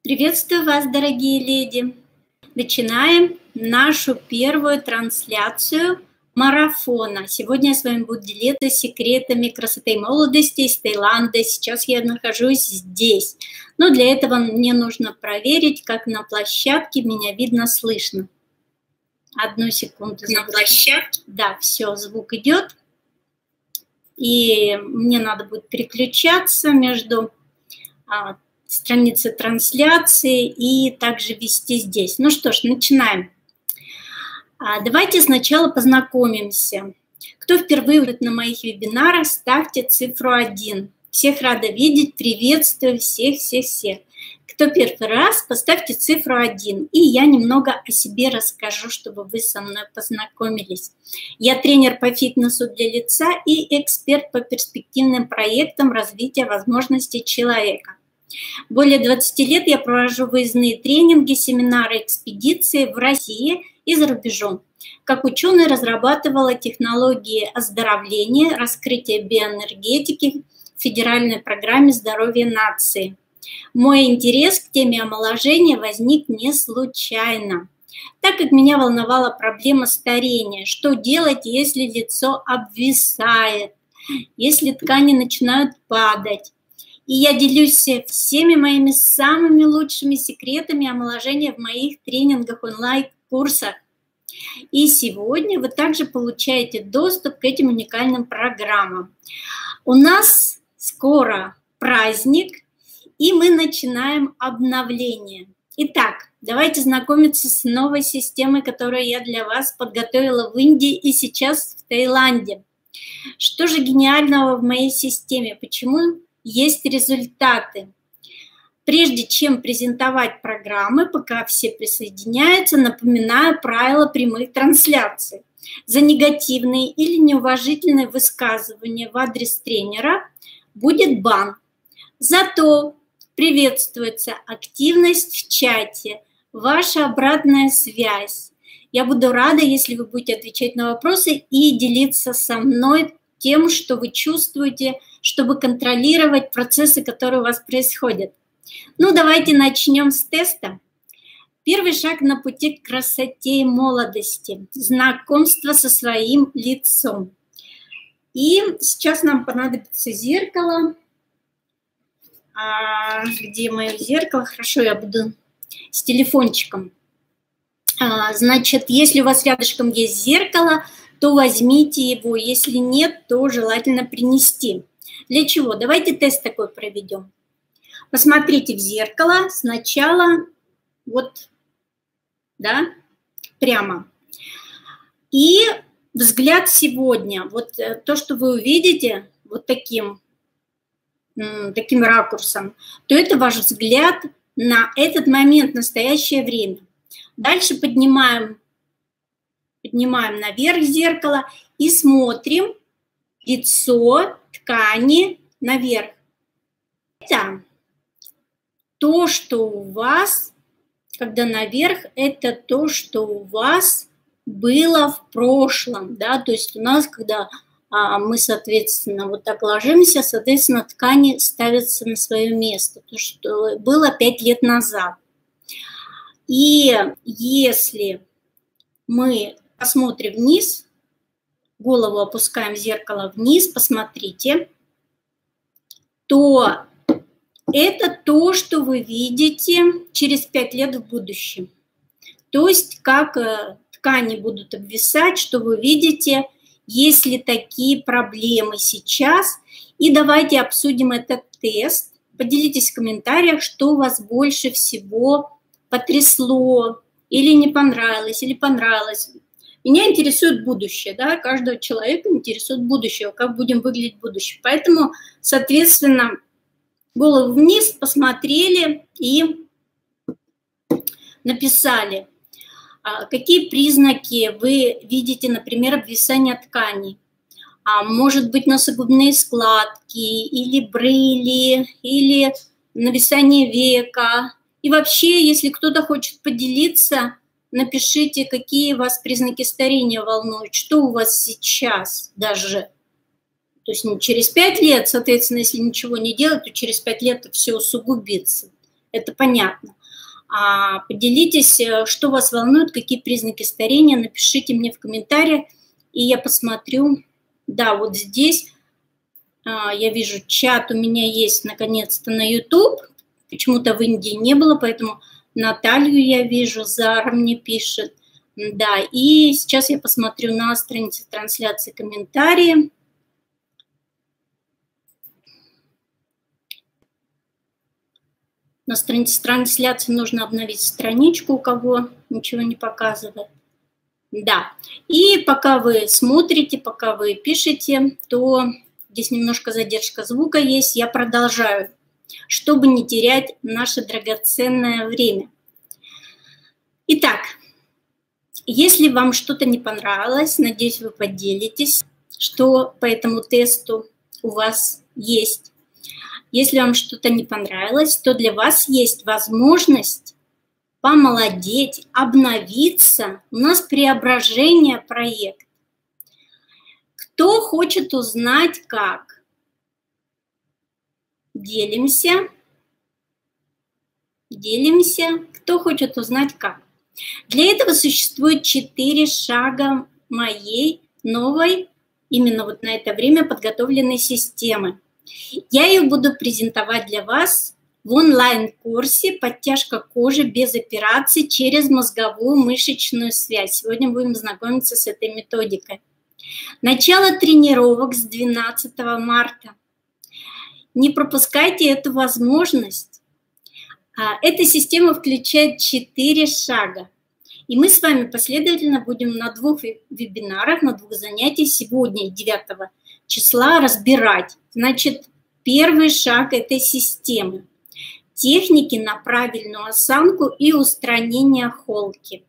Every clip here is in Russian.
Приветствую вас, дорогие леди! Начинаем нашу первую трансляцию марафона. Сегодня я с вами буду делиться секретами красоты и молодости из Таиланда. Сейчас я нахожусь здесь. Но для этого мне нужно проверить, как на площадке меня видно, слышно. Одну секунду. На площадке? Да, все, звук идет. И мне надо будет переключаться между страницы трансляции и также вести здесь. Ну что ж, начинаем. Давайте сначала познакомимся. Кто впервые на моих вебинарах, ставьте цифру 1. Всех рада видеть, приветствую всех. Кто первый раз, поставьте цифру 1. И я немного о себе расскажу, чтобы вы со мной познакомились. Я тренер по фитнесу для лица и эксперт по перспективным проектам развития возможностей человека. Более 20 лет я провожу выездные тренинги, семинары, экспедиции в России и за рубежом. Как ученый разрабатывала технологии оздоровления, раскрытия биоэнергетики в федеральной программе здоровья нации. Мой интерес к теме омоложения возник не случайно, так как меня волновала проблема старения. Что делать, если лицо обвисает, если ткани начинают падать? И я делюсь всеми моими самыми лучшими секретами омоложения в моих тренингах, онлайн-курсах. И сегодня вы также получаете доступ к этим уникальным программам. У нас скоро праздник, и мы начинаем обновление. Итак, давайте знакомиться с новой системой, которую я для вас подготовила в Индии и сейчас в Таиланде. Что же гениального в моей системе? Почему есть результаты? Прежде чем презентовать программы, пока все присоединяются, напоминаю правила прямых трансляций. За негативные или неуважительные высказывания в адрес тренера будет бан. Зато приветствуется активность в чате, ваша обратная связь. Я буду рада, если вы будете отвечать на вопросы и делиться со мной тем, что вы чувствуете, чтобы контролировать процессы, которые у вас происходят. Ну, давайте начнем с теста. Первый шаг на пути к красоте и молодости – знакомство со своим лицом. И сейчас нам понадобится зеркало. Где мое зеркало? Хорошо, я буду с телефончиком. Значит, если у вас рядышком есть зеркало, то возьмите его. Если нет, то желательно принести. Для чего? Давайте тест такой проведем. Посмотрите в зеркало сначала вот, да, прямо. И взгляд сегодня, вот то, что вы увидите вот таким ракурсом, то это ваш взгляд на этот момент, настоящее время. Дальше поднимаем наверх зеркало и смотрим лицо, ткани наверх. Это то, что у вас, когда наверх, это то, что у вас было в прошлом, да, то есть у нас, когда мы, соответственно, вот так ложимся, соответственно, ткани ставятся на свое место, то, что было 5 лет назад. И если мы посмотрим вниз, голову опускаем в зеркало вниз, посмотрите, то это то, что вы видите через 5 лет в будущем. То есть как ткани будут обвисать, что вы видите, есть ли такие проблемы сейчас. И давайте обсудим этот тест. Поделитесь в комментариях, что вас больше всего потрясло, или не понравилось, или понравилось. Меня интересует будущее, да, каждого человека интересует будущее, как будем выглядеть в будущем. Поэтому, соответственно, голову вниз посмотрели и написали, какие признаки вы видите, например, обвисания тканей. Может быть, носогубные складки, или брыли, или нависание века. И вообще, если кто-то хочет поделиться, напишите, какие вас признаки старения волнуют, что у вас сейчас даже. То есть не через 5 лет, соответственно, если ничего не делать, то через 5 лет все усугубится. это понятно. А поделитесь, что вас волнует, какие признаки старения, напишите мне в комментариях, и я посмотрю. Да, вот здесь я вижу, чат у меня есть наконец-то на YouTube. Почему-то в Индии не было, поэтому Наталью я вижу, Зара мне пишет. Да, и сейчас я посмотрю на странице трансляции комментарии. На странице трансляции нужно обновить страничку, у кого ничего не показывает. Да, и пока вы смотрите, пока вы пишете, то здесь немножко задержка звука есть, я продолжаю, чтобы не терять наше драгоценное время. Итак, если вам что-то не понравилось, надеюсь, вы поделитесь, что по этому тесту у вас есть. Если вам что-то не понравилось, то для вас есть возможность помолодеть, обновиться. У нас преображение проекта. Кто хочет узнать, как? Делимся. Делимся. Кто хочет узнать, как? Для этого существует 4 шага моей новой, именно вот на это время подготовленной системы. Я ее буду презентовать для вас в онлайн-курсе «Подтяжка кожи без операций через мозговую мышечную связь». Сегодня будем знакомиться с этой методикой. Начало тренировок с 12 марта. Не пропускайте эту возможность. Эта система включает 4 шага. И мы с вами последовательно будем на 2 вебинарах, на 2 занятиях сегодня, 9 числа, разбирать. Значит, первый шаг этой системы. Техники на правильную осанку и устранение холки.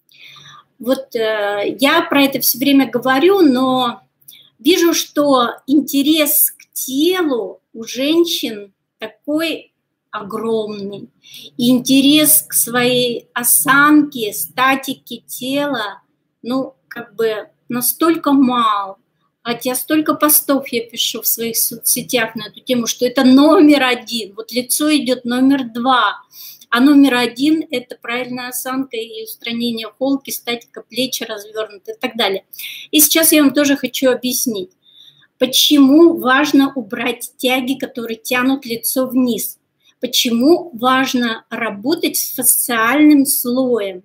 Вот я про это все время говорю, но вижу, что интерес к телу у женщин такой огромный. И интерес к своей осанке, статике тела, ну, как бы настолько мал. Хотя столько постов я пишу в своих соцсетях на эту тему, что это номер 1. Вот лицо идет номер 2. А номер 1 – это правильная осанка и устранение холки, статика плечи развернуты и так далее. И сейчас я вам тоже хочу объяснить, почему важно убрать тяги, которые тянут лицо вниз. Почему важно работать с фасциальным слоем.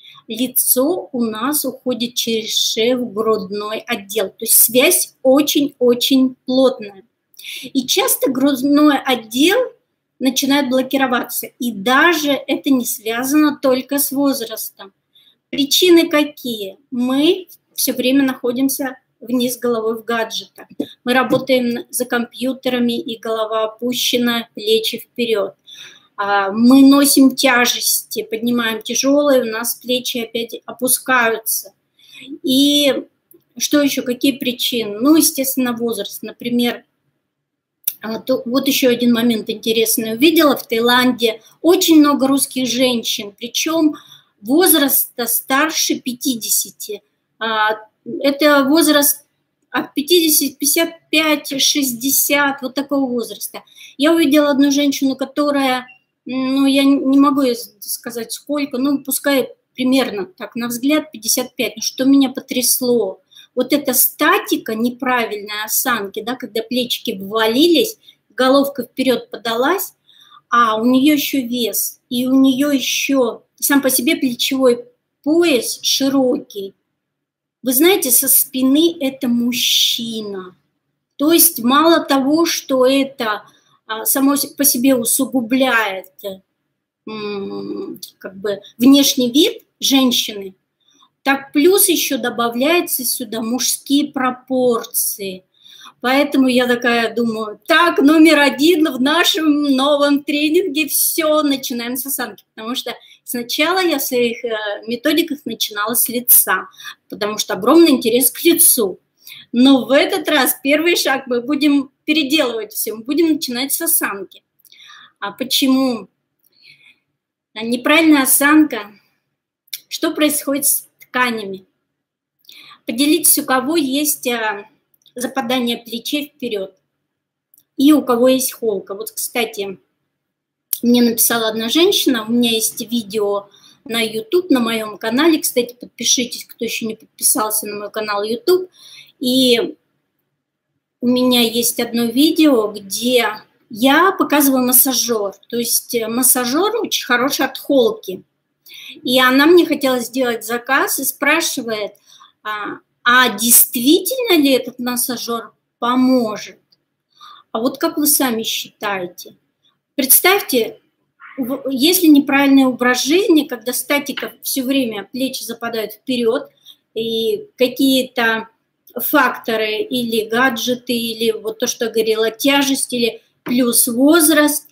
Лицо у нас уходит через шею в грудной отдел. То есть связь очень-очень плотная. И часто грудной отдел начинает блокироваться. И даже это не связано только с возрастом. Причины какие? Мы все время находимся вниз головой в гаджетах. Мы работаем за компьютерами, и голова опущена, плечи вперед. Мы носим тяжести, поднимаем тяжелые, у нас плечи опять опускаются. И что еще, какие причины? Ну, естественно, возраст. Например, вот еще один момент интересный увидела. В Таиланде очень много русских женщин, причем возраста старше 50. Это возраст от 50, 55, 60, вот такого возраста. Я увидела одну женщину, которая... Ну, я не могу сказать сколько, ну, пускай примерно, так, на взгляд 55. Но что меня потрясло? Вот эта статика неправильной осанки, да, когда плечики ввалились, головка вперед подалась, а у нее еще вес, и у нее еще сам по себе плечевой пояс широкий. Вы знаете, со спины это мужчина. То есть мало того, что это... само по себе усугубляет как бы внешний вид женщины, так плюс еще добавляется сюда мужские пропорции. Поэтому я такая думаю, так, номер 1 в нашем новом тренинге, все, начинаем с осанки. Потому что сначала я в своих методиках начинала с лица, потому что огромный интерес к лицу. Но в этот раз первый шаг мы будем переделывать все, мы будем начинать с осанки. А почему? Неправильная осанка. Что происходит с тканями? Поделитесь, у кого есть западание плечей вперед и у кого есть холка. Вот, кстати, Мне написала одна женщина, у меня есть видео на YouTube, на моем канале. Кстати, подпишитесь, кто еще не подписался на мой канал YouTube. И у меня есть одно видео, где я показываю массажер. То есть массажер очень хороший от холки. И она мне хотела сделать заказ и спрашивает, а действительно ли этот массажер поможет? А вот как вы сами считаете? Представьте, если неправильный образ жизни, когда статика все время, плечи западают вперед, и какие-то факторы или гаджеты, или вот то, что я говорила, тяжесть, или плюс возраст,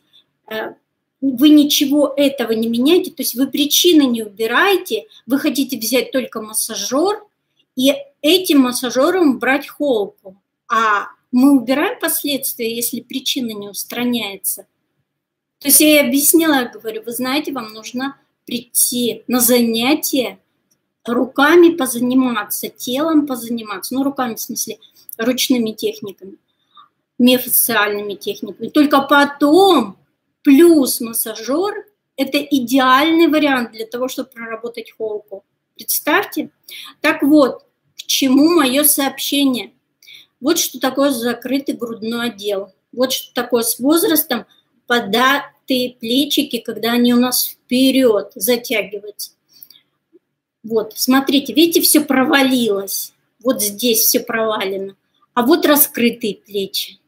вы ничего этого не меняете, то есть вы причины не убираете, вы хотите взять только массажер и этим массажером брать холку. А мы убираем последствия, если причина не устраняется. То есть я ей объяснила, я говорю, вы знаете, вам нужно прийти на занятия, руками позаниматься, телом позаниматься, ну, руками в смысле ручными техниками, миофасциальными техниками. Только потом плюс массажер – это идеальный вариант для того, чтобы проработать холку. Представьте. Так вот, к чему мое сообщение. Вот что такое закрытый грудной отдел. Вот что такое с возрастом податые плечики, когда они у нас вперед затягиваются. Вот, смотрите, видите, все провалилось. Вот здесь все провалено. А вот раскрытые плечи.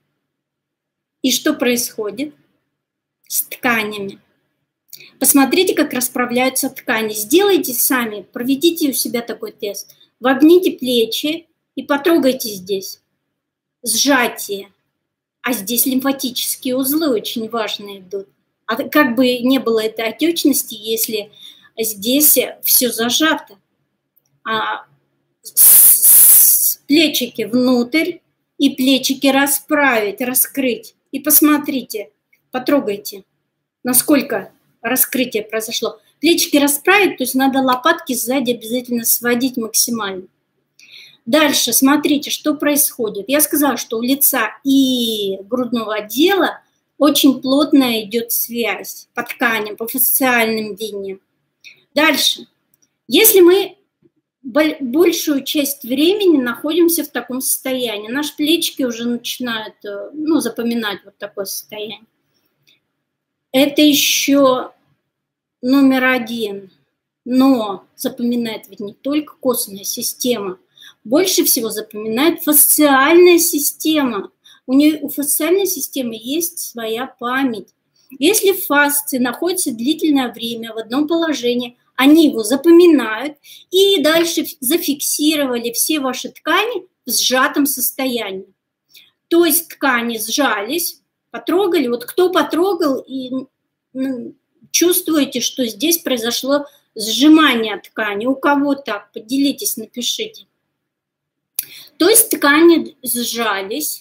И что происходит с тканями? Посмотрите, как расправляются ткани. Сделайте сами, проведите у себя такой тест. Вогните плечи и потрогайте здесь. Сжатие. А здесь лимфатические узлы очень важные идут. А как бы не было этой отечности, если здесь все зажато. Плечики внутрь и плечики расправить, раскрыть. И посмотрите, потрогайте, насколько раскрытие произошло. Плечики расправить, то есть надо лопатки сзади обязательно сводить максимально. Дальше смотрите, что происходит. Я сказала, что у лица и грудного отдела очень плотная идет связь по тканям, по фасциальным линиям. Дальше. Если мы большую часть времени находимся в таком состоянии, наши плечики уже начинают запоминать вот такое состояние. Это еще номер один. Но запоминает ведь не только костная система. Больше всего запоминает фасциальная система. У фасциальной системы есть своя память. Если фасции находятся длительное время в одном положении, они его запоминают и дальше зафиксировали все ваши ткани в сжатом состоянии. То есть ткани сжались, потрогали. Вот кто потрогал и чувствуете, что здесь произошло сжимание ткани. У кого так? Поделитесь, напишите. То есть ткани сжались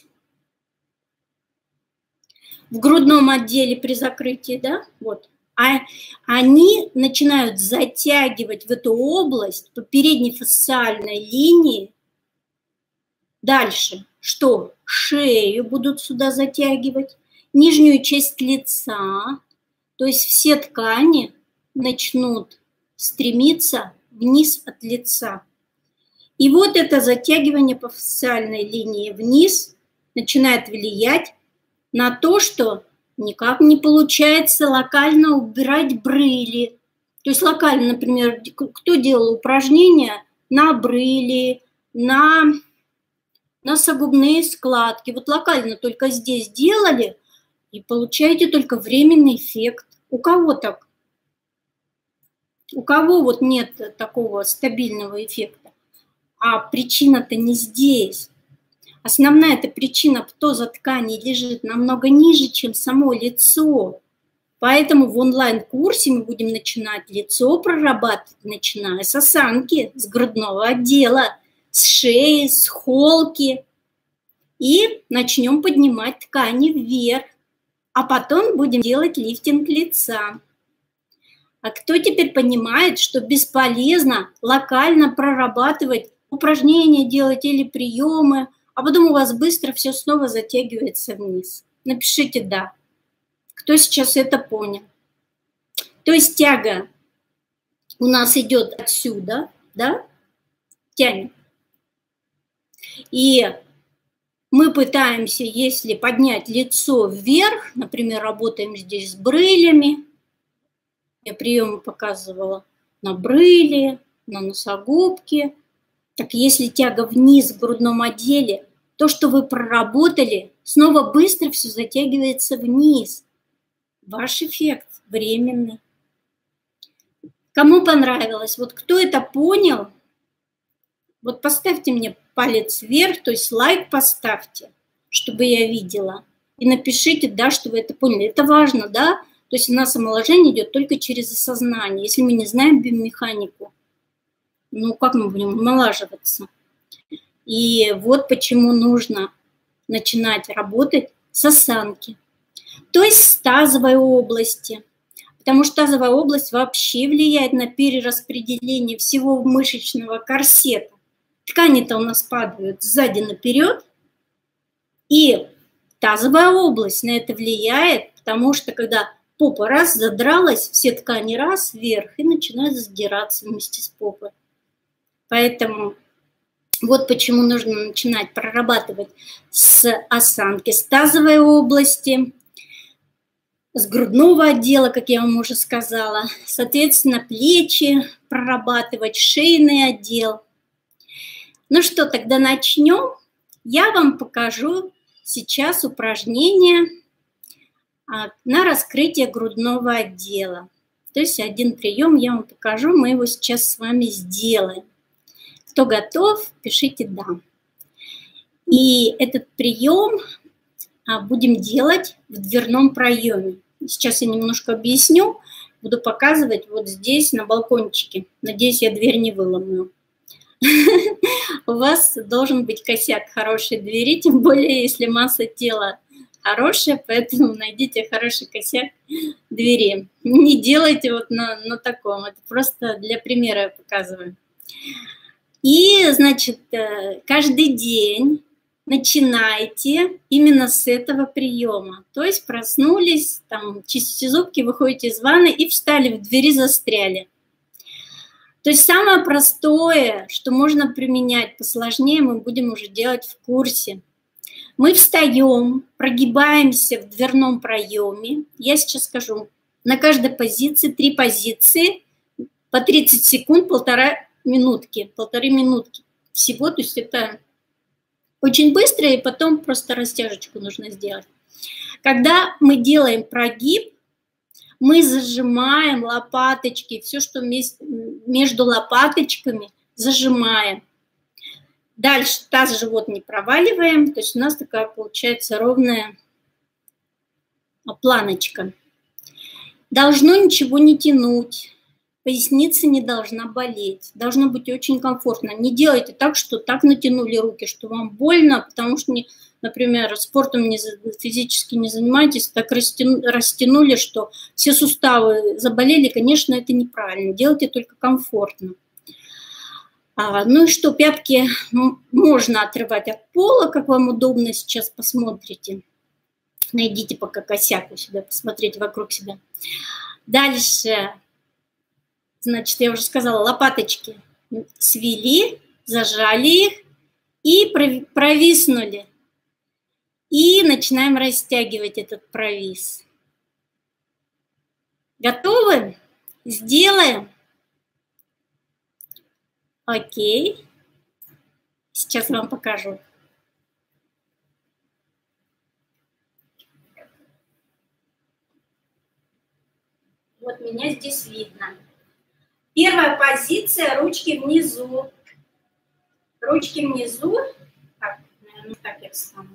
в грудном отделе при закрытии, да, вот. А они начинают затягивать в эту область по передней фасциальной линии. Дальше что? Шею будут сюда затягивать, нижнюю часть лица. То есть все ткани начнут стремиться вниз от лица. И вот это затягивание по фасциальной линии вниз начинает влиять на то, что никак не получается локально убирать брыли. То есть локально, например, кто делал упражнения на брыли, на носогубные складки. Вот локально только здесь делали и получаете только временный эффект. У кого так? У кого вот нет такого стабильного эффекта? А причина-то не здесь. Основная эта причина птоза тканей лежит намного ниже, чем само лицо. Поэтому в онлайн-курсе мы будем начинать лицо прорабатывать, начиная с осанки, с грудного отдела, с шеи, с холки. И начнем поднимать ткани вверх. А потом будем делать лифтинг лица. А кто теперь понимает, что бесполезно локально прорабатывать упражнения делать или приемы, а потом у вас быстро все снова затягивается вниз? Напишите «да». Кто сейчас это понял? То есть тяга у нас идет отсюда, да, тянет. И мы пытаемся, если поднять лицо вверх, например, работаем здесь с брылями, я приемы показывала на брыли, на носогубки. Так если тяга вниз в грудном отделе, то, что вы проработали, снова быстро все затягивается вниз. Ваш эффект временный. Кому понравилось? Вот кто это понял? Вот поставьте мне палец вверх, то есть лайк поставьте, чтобы я видела. И напишите, да, что вы это поняли. Это важно, да? То есть у нас омоложение идет только через осознание. Если мы не знаем биомеханику, ну как мы будем омолаживаться? И вот почему нужно начинать работать с осанки. То есть с тазовой области. Потому что тазовая область вообще влияет на перераспределение всего мышечного корсета. Ткани-то у нас падают сзади наперед, и тазовая область на это влияет, потому что когда попа раз задралась, все ткани раз вверх и начинают задираться вместе с попой. Поэтому вот почему нужно начинать прорабатывать с осанки, с тазовой области, с грудного отдела, как я вам уже сказала, соответственно, плечи прорабатывать, шейный отдел. Ну что, тогда начнем. Я вам покажу сейчас упражнение на раскрытие грудного отдела. То есть один прием я вам покажу, мы его сейчас с вами сделаем. Кто готов, пишите «да». И этот прием будем делать в дверном проеме. Сейчас я немножко объясню, буду показывать вот здесь на балкончике. Надеюсь, я дверь не выломаю. У вас должен быть косяк хорошей двери, тем более, если масса тела хорошая, поэтому найдите хороший косяк двери. Не делайте вот на таком, это просто для примера я показываю. И, значит, каждый день начинайте именно с этого приема. То есть проснулись, там, чистите зубки, выходите из ванны и встали, в двери застряли. То есть самое простое, что можно применять, посложнее мы будем уже делать в курсе. Мы встаем, прогибаемся в дверном проеме. Я сейчас скажу, на каждой позиции 3 позиции, по 30 секунд, полторы минутки всего. То есть это очень быстро, и потом просто растяжечку нужно сделать. Когда мы делаем прогиб, мы зажимаем лопаточки, все, что между лопаточками, зажимаем. Дальше таз, живот не проваливаем, то есть у нас такая получается ровная планочка. Должно ничего не тянуть, поясница не должна болеть, должно быть очень комфортно. Не делайте так, что так натянули руки, что вам больно, потому что, например, спортом физически не занимаетесь, так растянули, что все суставы заболели. Конечно, это неправильно, делайте только комфортно. Ну и что, пятки можно отрывать от пола, как вам удобно, сейчас посмотрите. Найдите пока косяк у себя, посмотрите вокруг себя. Дальше, значит, я уже сказала, лопаточки свели, зажали их и провиснули. И начинаем растягивать этот провис. Готовы? Сделаем. Окей. Сейчас вам покажу. Вот меня здесь видно. Первая позиция, ручки внизу. Ручки внизу. Так, наверное, так я встану.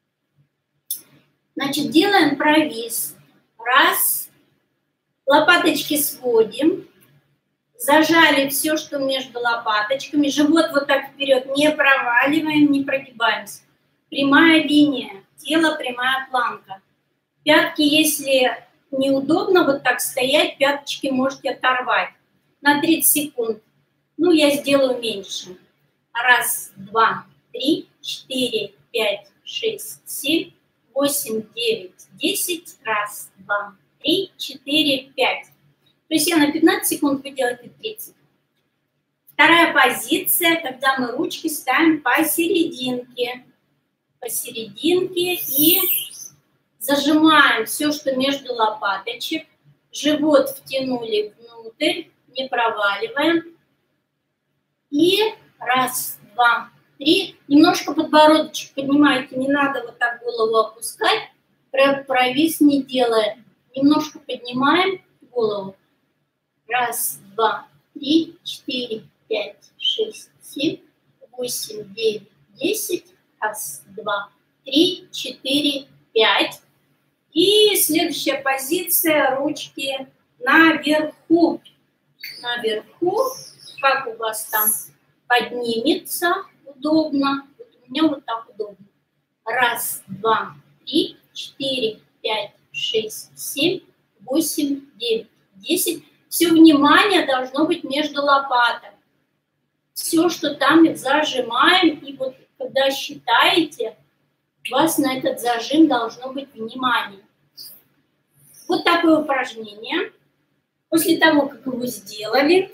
Значит, делаем провис. Раз. Лопаточки сводим. Зажали все, что между лопаточками. Живот вот так вперед не проваливаем, не прогибаемся. Прямая линия. Тело прямая планка. Пятки, если неудобно вот так стоять, пяточки можете оторвать на 30 секунд. Ну, я сделаю меньше. Раз, два, три, 4, 5, 6, 7, 8, 9, 10. Раз, два, три, 4, 5. То есть я на 15 секунд, вы делаете 30. Вторая позиция, когда мы ручки ставим посерединке. Посерединке и зажимаем все, что между лопаточек. Живот втянули внутрь, не проваливаем. И раз, два, три. Немножко подбородочек поднимаете, не надо вот так голову опускать. Провис не делаем. Немножко поднимаем голову. Раз, два, три, 4, 5, 6, 7, 8, 9, 10. Раз, два, три, 4, 5. И следующая позиция, ручки наверху. Наверху, как у вас там поднимется, удобно. Вот у меня вот так удобно. Раз, два, три, 4, 5, 6, 7, 8, 9, 10. Все внимание должно быть между лопаток. Все, что там, зажимаем. И вот когда считаете, у вас на этот зажим должно быть внимание. Вот такое упражнение. После того, как его сделали,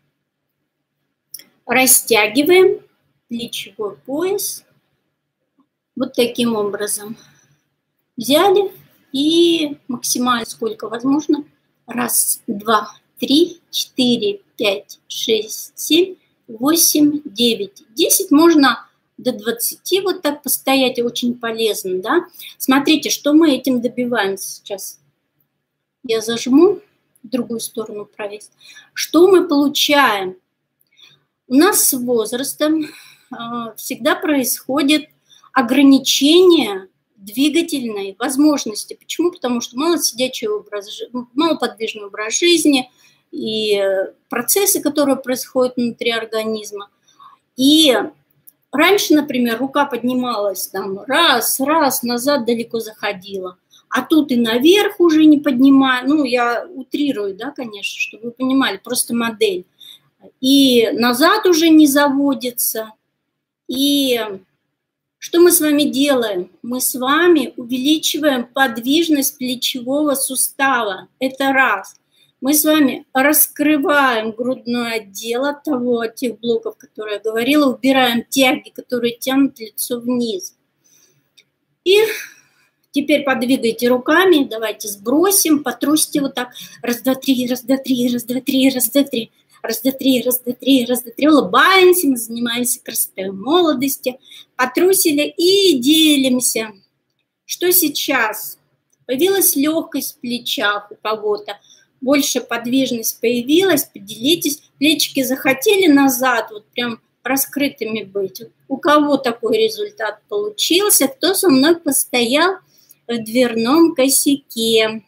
растягиваем плечевой пояс. Вот таким образом. Взяли и максимально сколько возможно. Раз, два, три, 4, 5, 6, 7, 8, 9, 10. Можно до 20 вот так постоять, очень полезно, да. Смотрите, что мы этим добиваемся сейчас. Я зажму, в другую сторону провес. Что мы получаем? У нас с возрастом всегда происходит ограничение двигательной возможности. Почему? Потому что малоподвижный образ жизни и процессы, которые происходят внутри организма. И раньше, например, рука поднималась там раз, назад далеко заходила. А тут и наверх уже не поднимаю. Ну, я утрирую, да, конечно, чтобы вы понимали, просто модель. И назад уже не заводится. И что мы с вами делаем? Мы с вами увеличиваем подвижность плечевого сустава. Это раз. Мы с вами раскрываем грудной отдел от тех блоков, которые я говорила, убираем тяги, которые тянут лицо вниз. И теперь подвигайте руками, давайте сбросим, потрусите вот так. Раз, два, три, раз, два, три, раз, два, три, раз, два, три. Раз, два, три, раз, два, три, раз, два, три. Улыбаемся, мы занимаемся красотой молодости. Потрусили и делимся. Что сейчас? Появилась легкость в плечах у кого-то. Больше подвижность появилась. Поделитесь. Плечики захотели назад, вот прям раскрытыми быть. У кого такой результат получился? Кто со мной постоял в дверном косяке?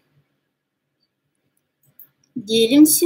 Делимся.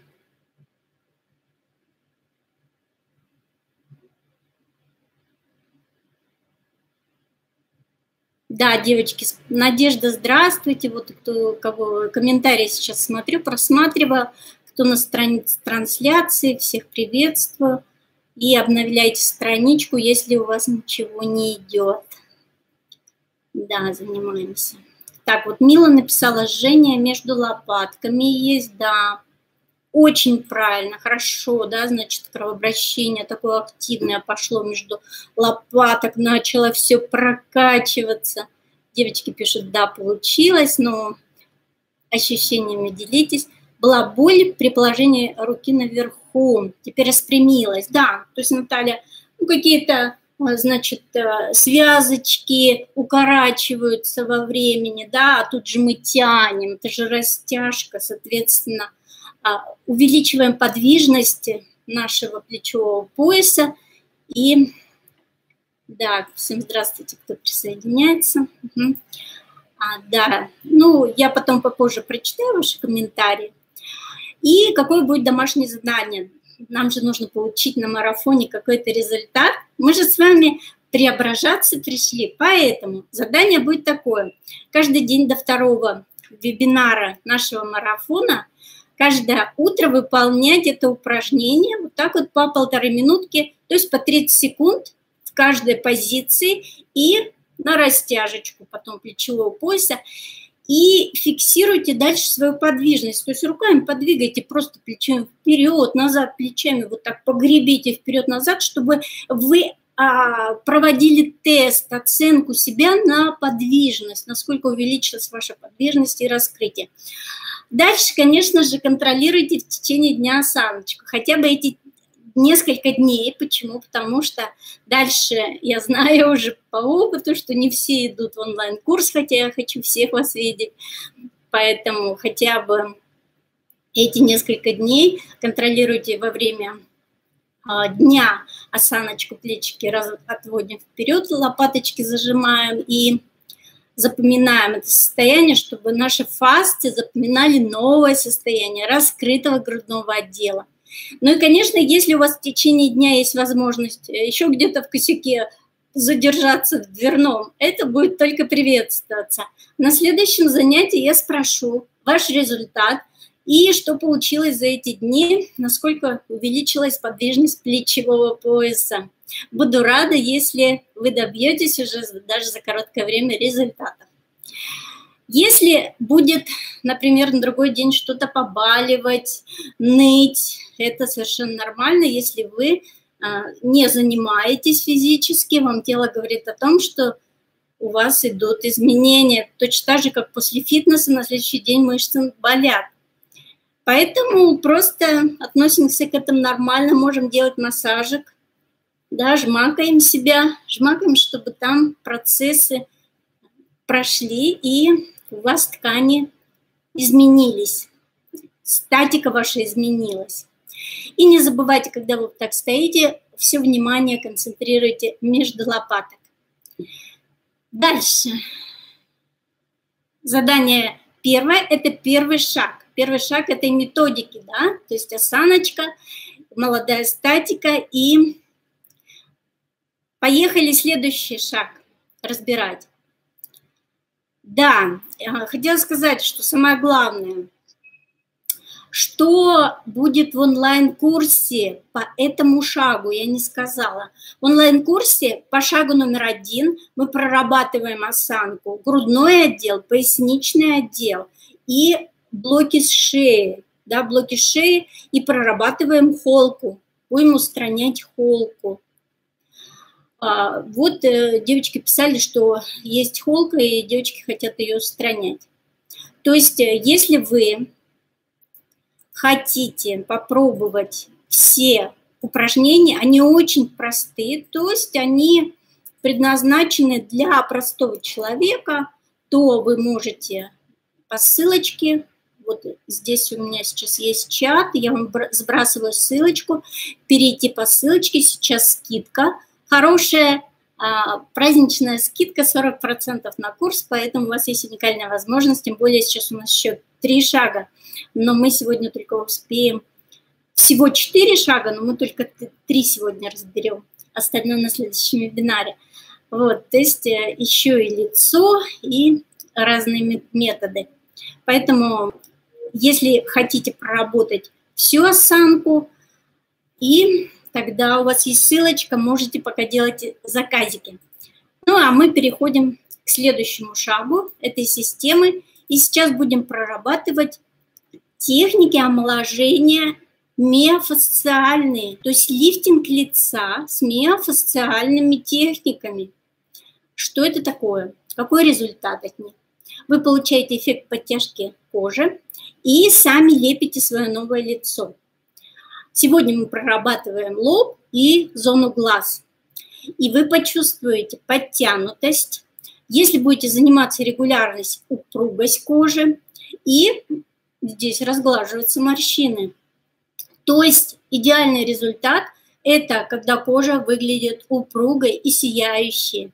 Да, девочки, Надежда, здравствуйте. Вот кого комментарии сейчас смотрю, просматриваю. Кто на странице трансляции, всех приветствую. И обновляйте страничку, если у вас ничего не идет. Да, занимаемся. Так, вот Мила написала, жжение между лопатками есть, да. Очень правильно, хорошо, да, значит, кровообращение такое активное пошло между лопаток, начало все прокачиваться. Девочки пишут, да, получилось, но ощущениями делитесь. Была боль при положении руки наверху, теперь распрямилась, да, то есть, Наталья, ну, какие-то, значит, связочки укорачиваются во времени, да, а тут же мы тянем, это же растяжка, соответственно, увеличиваем подвижность нашего плечевого пояса. И да, всем здравствуйте, кто присоединяется. Угу. Да, ну я потом попозже прочитаю ваши комментарии. И какое будет домашнее задание? Нам же нужно получить на марафоне какой-то результат. Мы же с вами преображаться пришли, поэтому задание будет такое. Каждый день до второго вебинара нашего марафона каждое утро выполнять это упражнение вот так вот по 1,5 минутки, то есть по 30 секунд в каждой позиции и на растяжечку, потом плечевого пояса. И фиксируйте дальше свою подвижность. То есть руками подвигайте просто плечами вперед, назад, плечами вот так погребите вперед-назад, чтобы вы проводили тест, оценку себя на подвижность, насколько увеличилась ваша подвижность и раскрытие. Дальше, конечно же, контролируйте в течение дня осаночку. Хотя бы эти несколько дней. Почему? Потому что дальше я знаю уже по опыту, что не все идут в онлайн-курс, хотя я хочу всех вас видеть. Поэтому хотя бы эти несколько дней контролируйте во время дня осаночку, плечики отводим вперед, лопаточки зажимаем и запоминаем это состояние, чтобы наши фасции запоминали новое состояние раскрытого грудного отдела. Ну и, конечно, если у вас в течение дня есть возможность еще где-то в косяке задержаться в дверном, это будет только приветствоваться. На следующем занятии я спрошу ваш результат и что получилось за эти дни, насколько увеличилась подвижность плечевого пояса. Буду рада, если вы добьетесь уже даже за короткое время результатов. Если будет, например, на другой день что-то побаливать, ныть, это совершенно нормально. Если вы не занимаетесь физически, вам тело говорит о том, что у вас идут изменения. Точно так же, как после фитнеса на следующий день мышцы болят. Поэтому просто относимся к этому нормально, можем делать массажик, да, жмакаем себя, жмакаем, чтобы там процессы прошли и у вас ткани изменились, статика ваша изменилась. И не забывайте, когда вы так стоите, все внимание концентрируйте между лопаток. Дальше. Задание первое – это первый шаг. Первый шаг этой методики, да, то есть осаночка, молодая статика. И поехали следующий шаг разбирать. Да, хотела сказать, что самое главное, что будет в онлайн-курсе по этому шагу, я не сказала. В онлайн-курсе по шагу номер 1 мы прорабатываем осанку, грудной отдел, поясничный отдел и блоки с шеи, да, блоки шеи, и прорабатываем холку, будем устранять холку. Вот девочки писали, что есть холка, и девочки хотят ее устранять. То есть, если вы хотите попробовать все упражнения, они очень простые, то есть они предназначены для простого человека, то вы можете по ссылочке, вот здесь у меня сейчас есть чат, я вам сбрасываю ссылочку, перейти по ссылочке, сейчас скидка. Хорошая праздничная скидка 40% на курс, поэтому у вас есть уникальная возможность, тем более сейчас у нас еще 3 шага, но мы сегодня только успеем всего 4 шага, но мы только 3 сегодня разберем, остальное на следующем вебинаре. Вот, то есть еще и лицо, и разные методы. Поэтому, если хотите проработать всю осанку, и тогда у вас есть ссылочка, можете пока делать заказики. Ну, а мы переходим к следующему шагу этой системы. И сейчас будем прорабатывать техники омоложения миофасциальные, то есть лифтинг лица с миофасциальными техниками. Что это такое? Какой результат от них? Вы получаете эффект подтяжки кожи и сами лепите свое новое лицо. Сегодня мы прорабатываем лоб и зону глаз. И вы почувствуете подтянутость, если будете заниматься регулярность, упругость кожи, и здесь разглаживаются морщины. То есть идеальный результат – это когда кожа выглядит упругой и сияющей.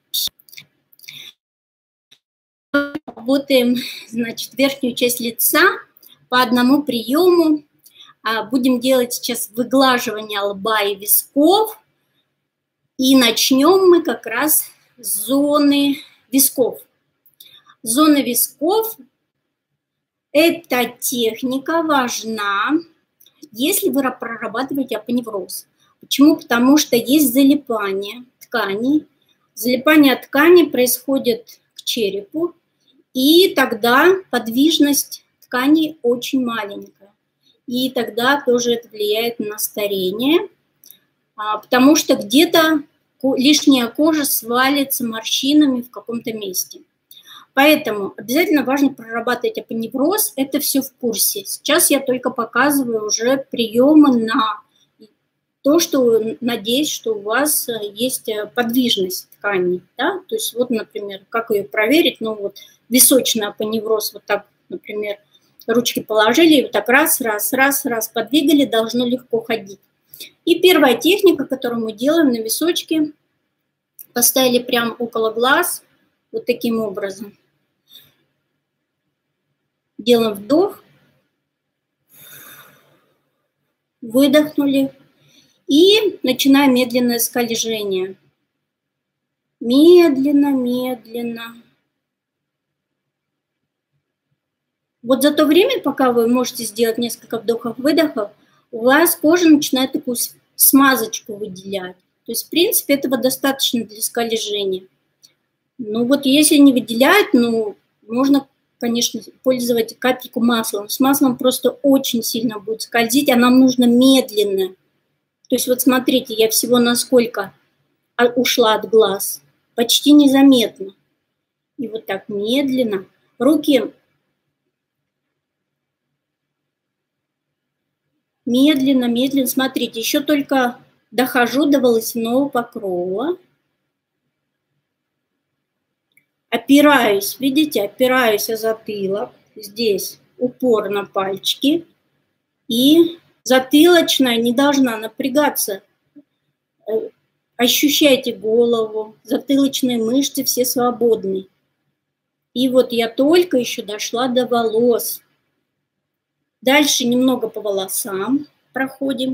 Работаем, значит, верхнюю часть лица по одному приему. Будем делать сейчас выглаживание лба и висков. И начнем мы как раз с зоны висков. Зона висков – эта техника важна, если вы прорабатываете апоневроз. Почему? Потому что есть залипание тканей, Залипание ткани происходит к черепу, и тогда подвижность ткани очень маленькая. И тогда тоже это влияет на старение, потому что где-то лишняя кожа свалится морщинами в каком-то месте. Поэтому обязательно важно прорабатывать апоневроз, это все в курсе. Сейчас я только показываю уже приемы на то, что надеюсь, что у вас есть подвижность ткани. Да? То есть вот, например, как ее проверить? Ну вот височный апоневроз, вот так, например, ручки положили, и вот так раз, подвигали, должно легко ходить. И первая техника, которую мы делаем на височке, поставили прямо около глаз, вот таким образом. Делаем вдох, выдохнули и начинаем медленное скольжение. Медленно, медленно. Вот за то время, пока вы можете сделать несколько вдохов-выдохов, у вас кожа начинает такую смазочку выделять. То есть, в принципе, этого достаточно для скольжения. Ну вот если не выделяет, ну, можно, конечно, пользоваться капельку масла. С маслом просто очень сильно будет скользить, а нам нужно медленно. То есть вот смотрите, я всего насколько ушла от глаз. Почти незаметно. И вот так медленно. Руки медленно, медленно. Смотрите, еще только дохожу до волосяного покрова. Опираюсь, видите, опираюсь о затылок. Здесь упор на пальчики. И затылочная не должна напрягаться. Ощущайте голову, затылочные мышцы все свободны. И вот я только еще дошла до волос. Дальше немного по волосам проходим.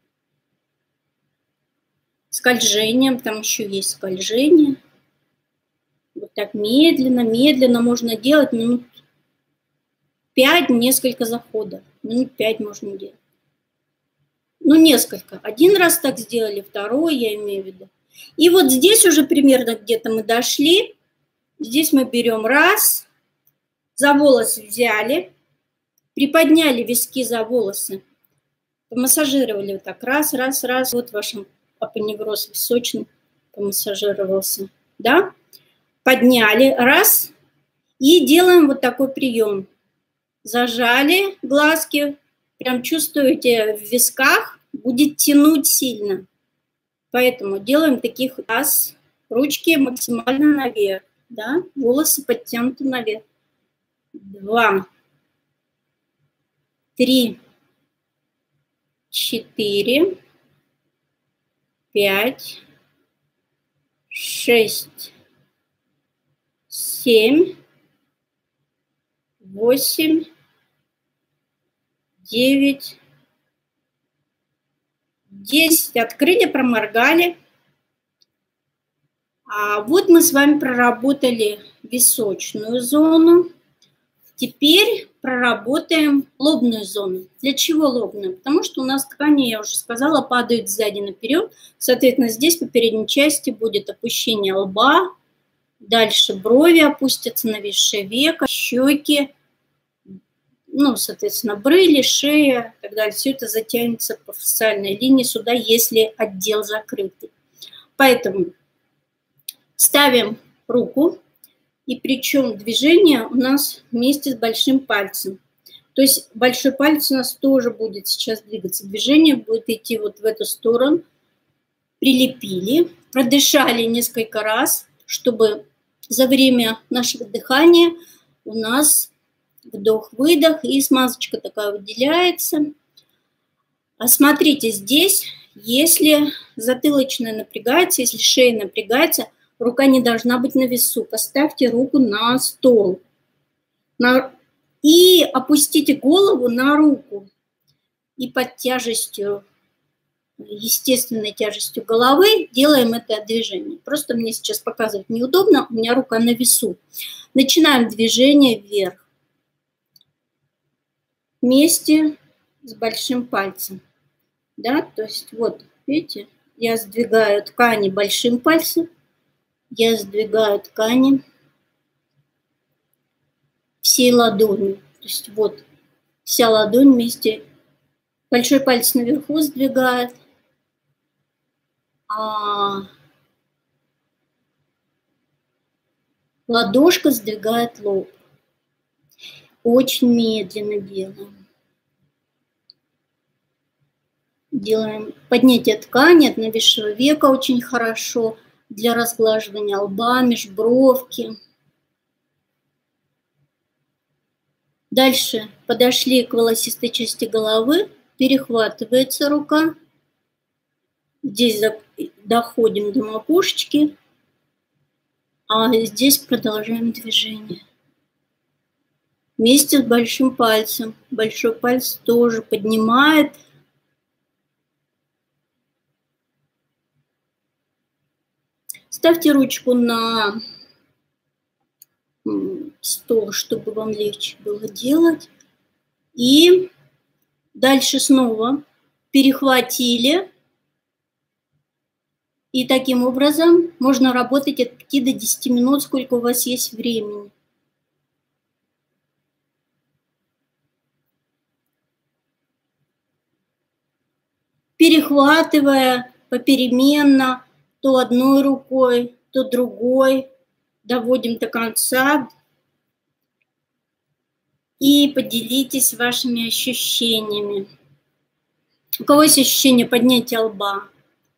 Скольжением, там еще есть скольжение. Вот так медленно, медленно можно делать минут 5, несколько заходов. Минут 5 можно делать. Ну, несколько. Один раз так сделали, второй, я имею в виду. И вот здесь уже примерно где-то мы дошли. Здесь мы берем раз, за волосы взяли, приподняли виски за волосы, помассажировали вот так. Раз. Вот ваш апоневроз височный помассажировался. Да? Подняли, раз, и делаем вот такой прием. Зажали глазки, прям чувствуете в висках, будет тянуть сильно. Поэтому делаем таких раз, ручки максимально наверх, да, волосы подтянуты наверх. 2, 3, 4, 5, 6, 7, 8, 9, 10. Открыли, проморгали. А вот мы с вами проработали височную зону. Теперь проработаем лобную зону. Для чего лобную? Потому что у нас ткани, я уже сказала, падают сзади наперед. Соответственно, здесь по передней части будет опущение лба. Дальше брови опустятся, нависшее веко, щеки. Ну, соответственно, брыли, шея и так далее. Все это затянется по фасциальной линии сюда, если отдел закрытый. Поэтому ставим руку, и причем движение у нас вместе с большим пальцем. То есть большой палец у нас тоже будет сейчас двигаться. Движение будет идти вот в эту сторону. Прилепили, продышали несколько раз, чтобы за время нашего дыхания у нас вдох-выдох, и смазочка такая выделяется. А смотрите, здесь, если затылочная напрягается, если шея напрягается, рука не должна быть на весу. Поставьте руку на стол. И опустите голову на руку. И под тяжестью, естественной тяжестью головы делаем это движение. Просто мне сейчас показывать неудобно, у меня рука на весу. Начинаем движение вверх. Вместе с большим пальцем. Да, то есть вот, видите, я сдвигаю ткани большим пальцем, Я сдвигаю ткани всей ладонью. То есть вот вся ладонь вместе. Большой палец наверху сдвигает. А ладошка сдвигает лоб. Очень медленно делаем. Делаем поднятие ткани от нависшего века очень хорошо для разглаживания лба, межбровки. Дальше подошли к волосистой части головы, перехватывается рука. Здесь доходим до макушечки, а здесь продолжаем движение. Вместе с большим пальцем. Большой палец тоже поднимает. Ставьте ручку на стол, чтобы вам легче было делать. И дальше снова перехватили. И таким образом можно работать от 5 до 10 минут, сколько у вас есть времени. Перехватывая попеременно, то одной рукой, то другой, доводим до конца. И поделитесь вашими ощущениями. У кого есть ощущение поднятия лба?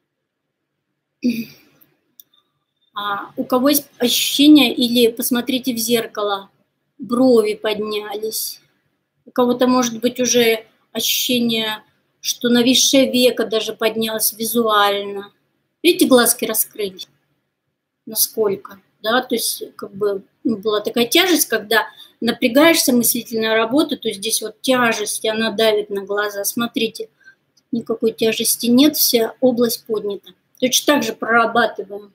У кого есть ощущение, или посмотрите в зеркало, брови поднялись. У кого-то может быть уже ощущение, что нависшее веко даже поднялось визуально. Видите, глазки раскрылись? Насколько? Да, то есть как бы была такая тяжесть, когда напрягаешься, мыслительная работа, то есть здесь вот тяжесть, она давит на глаза. Смотрите, никакой тяжести нет, вся область поднята. Точно так же прорабатываем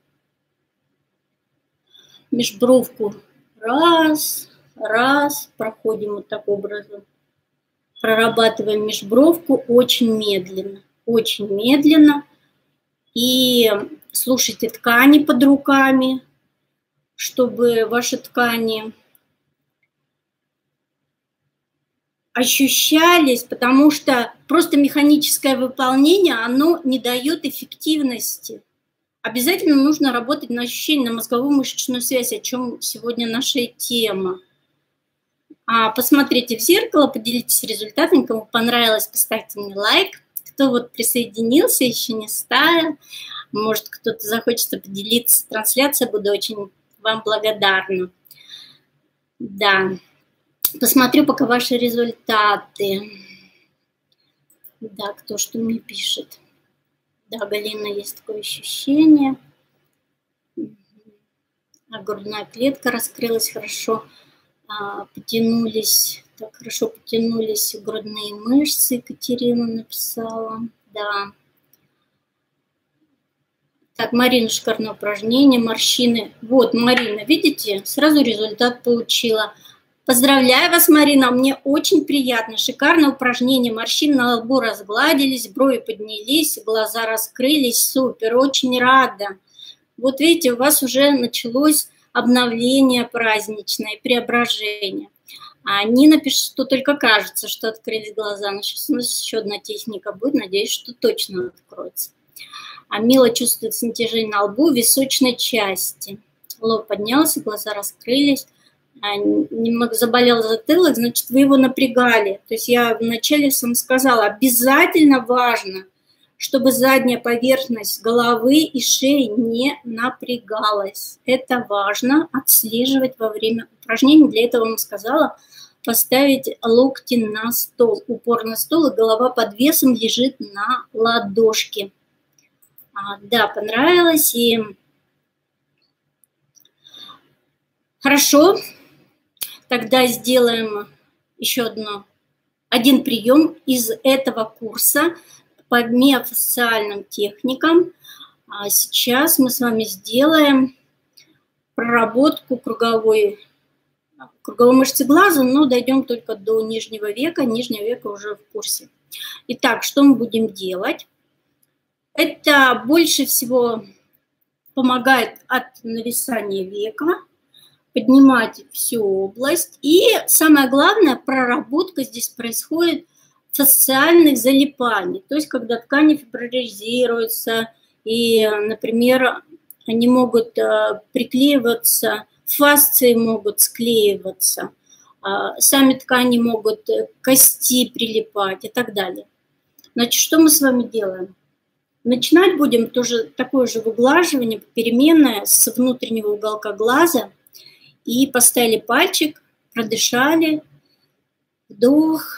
межбровку. Раз, проходим вот так образом. Прорабатываем межбровку очень медленно. Очень медленно. И слушайте ткани под руками, чтобы ваши ткани ощущались, потому что просто механическое выполнение, оно не дает эффективности. Обязательно нужно работать на ощущение, на мозговую мышечную связь, о чем сегодня наша тема. Посмотрите в зеркало, поделитесь результатами. Кому понравилось, поставьте мне лайк. Кто вот присоединился, еще не ставил, может, кто-то захочет поделиться трансляцией, буду очень вам благодарна. Да. Посмотрю пока ваши результаты. Да, кто что мне пишет. Да, Галина, есть такое ощущение. Грудная клетка раскрылась хорошо. Потянулись, так хорошо потянулись грудные мышцы, Екатерина написала. Да. Так, Марина, шикарное упражнение, морщины. Вот, Марина, видите, сразу результат получила. Поздравляю вас, Марина, мне очень приятно. Шикарное упражнение, морщины на лбу разгладились, брови поднялись, глаза раскрылись. Супер, очень рада. Вот видите, у вас уже началось обновление праздничное, преображение. Нина пишет, что только кажется, что открылись глаза. Но сейчас у нас еще одна техника будет, надеюсь, что точно откроется. Мила чувствует натяжение на лбу, височной части. Лоб поднялся, глаза раскрылись. Немного заболел затылок, значит, вы его напрягали. То есть я вначале вам сказала, обязательно важно, чтобы задняя поверхность головы и шеи не напрягалась. Это важно отслеживать во время упражнений. Для этого вам сказала поставить локти на стол, упор на стол, и голова под весом лежит на ладошке. Да, понравилось. И хорошо. Тогда сделаем еще один прием из этого курса по миофасциальным техникам. Сейчас мы с вами сделаем проработку круговой мышцы глаза, но дойдем только до нижнего века. Нижнее веко уже в курсе. Итак, что мы будем делать? Это больше всего помогает от нависания века, поднимать всю область. И самое главное, проработка здесь происходит фасциальных залипаний. То есть, когда ткани фибрилизируются, и, например, они могут приклеиваться, фасции могут склеиваться, сами ткани могут к кости прилипать и так далее. Значит, что мы с вами делаем? Начинать будем тоже такое же выглаживание переменное с внутреннего уголка глаза. И поставили пальчик, продышали, вдох,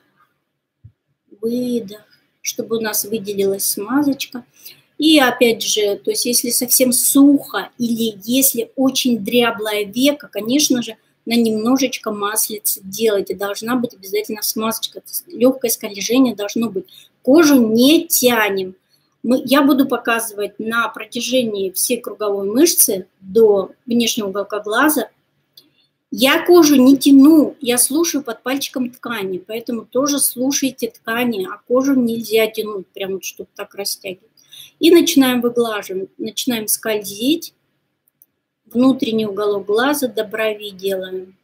выдох, чтобы у нас выделилась смазочка. И опять же, то есть если совсем сухо или если очень дряблое веко, конечно же, на немножечко маслице делайте. Должна быть обязательно смазочка, легкое скольжение должно быть. Кожу не тянем. Я буду показывать на протяжении всей круговой мышцы до внешнего уголка глаза. Я кожу не тяну, я слушаю под пальчиком ткани, поэтому тоже слушайте ткани, а кожу нельзя тянуть, прям вот, чтобы так растягивать. И начинаем выглаживать, начинаем скользить. Внутренний уголок глаза до брови делаем.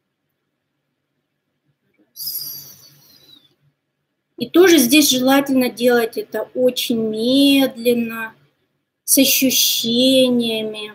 И тоже здесь желательно делать это очень медленно, с ощущениями,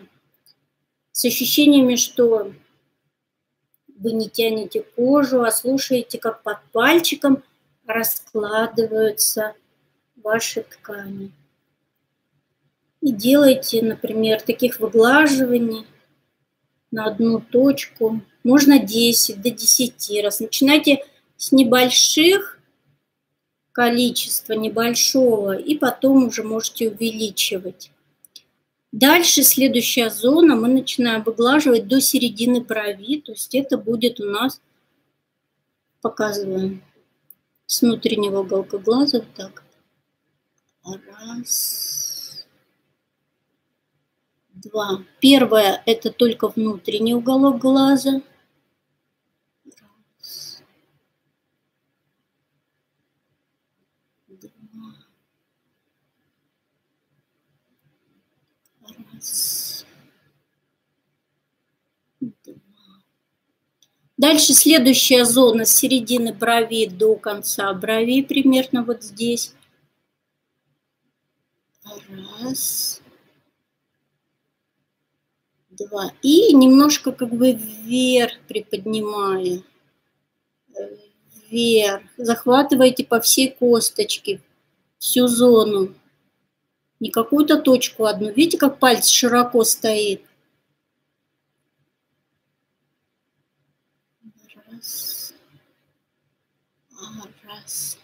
что вы не тянете кожу, а слушаете, как под пальчиком раскладываются ваши ткани. И делайте, например, таких выглаживаний на одну точку. Можно 10 до 10 раз. Начинайте с небольших количества, небольшого, и потом уже можете увеличивать. Дальше следующая зона мы начинаем выглаживать до середины брови, то есть это будет у нас, показываем, с внутреннего уголка глаза, вот так. Раз, два. Первое – это только внутренний уголок глаза. Раз, два. Раз, два. Дальше следующая зона с середины брови до конца брови, примерно вот здесь. Раз, два. И немножко как бы вверх приподнимая. Вверх. Захватывайте по всей косточке всю зону. Не какую-то точку одну. Видите, как палец широко стоит? Раз. Раз.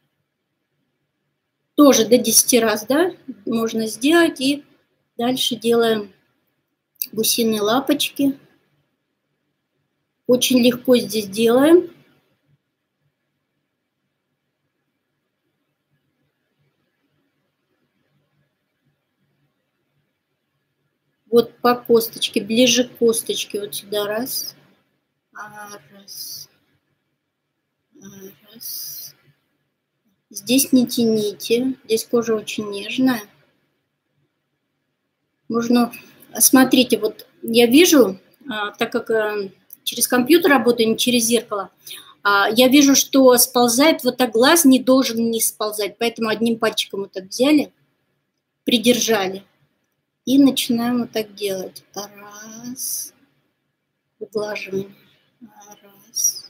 Тоже до 10 раз, да, можно сделать. И дальше делаем гусиные лапочки. Очень легко здесь делаем. Вот по косточке, ближе к косточке, вот сюда раз. Раз. Раз. Здесь не тяните, здесь кожа очень нежная. Можно, смотрите, вот я вижу, так как через компьютер работаю, не через зеркало, я вижу, что сползает, вот так глаз не должен не сползать, поэтому одним пальчиком вот так взяли, придержали и начинаем вот так делать. Раз, углаживание, раз.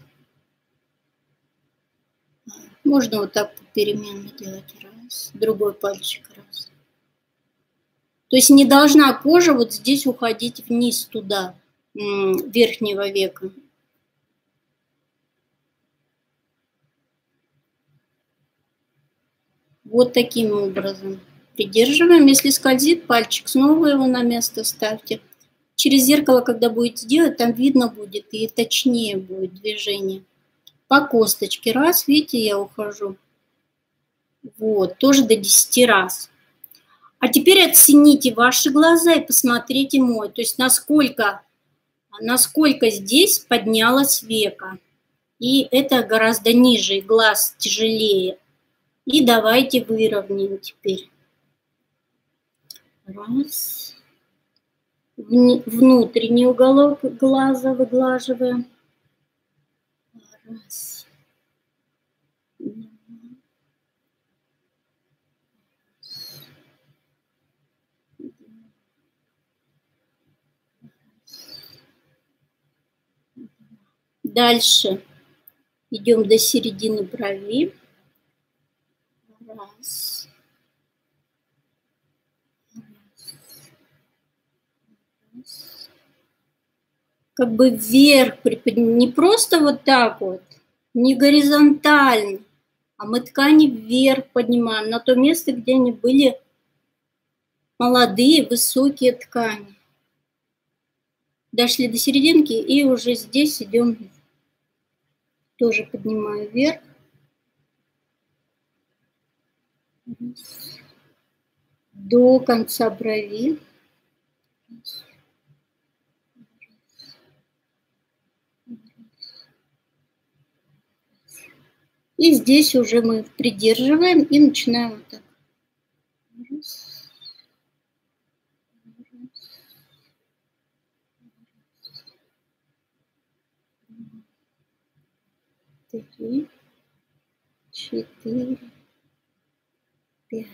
Можно вот так попеременно делать, раз, другой пальчик, раз. То есть не должна кожа вот здесь уходить вниз туда, верхнего века. Вот таким образом. Придерживаем. Если скользит пальчик, снова его на место ставьте. Через зеркало, когда будете делать, там видно будет и точнее будет движение. По косточке. Раз, видите, я ухожу. Вот, тоже до 10 раз. А теперь оцените ваши глаза и посмотрите мой. То есть насколько здесь поднялось веко. И это гораздо ниже, и глаз тяжелее. И давайте выровняем теперь. Раз, внутренний уголок глаза выглаживаем. Раз. Дальше идем до середины брови. Раз. Как бы вверх, не просто вот так вот, не горизонтально, а мы ткани вверх поднимаем на то место, где они были молодые, высокие ткани. Дошли до серединки и уже здесь идем, тоже поднимаю вверх. До конца брови. И здесь уже мы придерживаем и начинаем вот так. Раз. 3, 4, 5.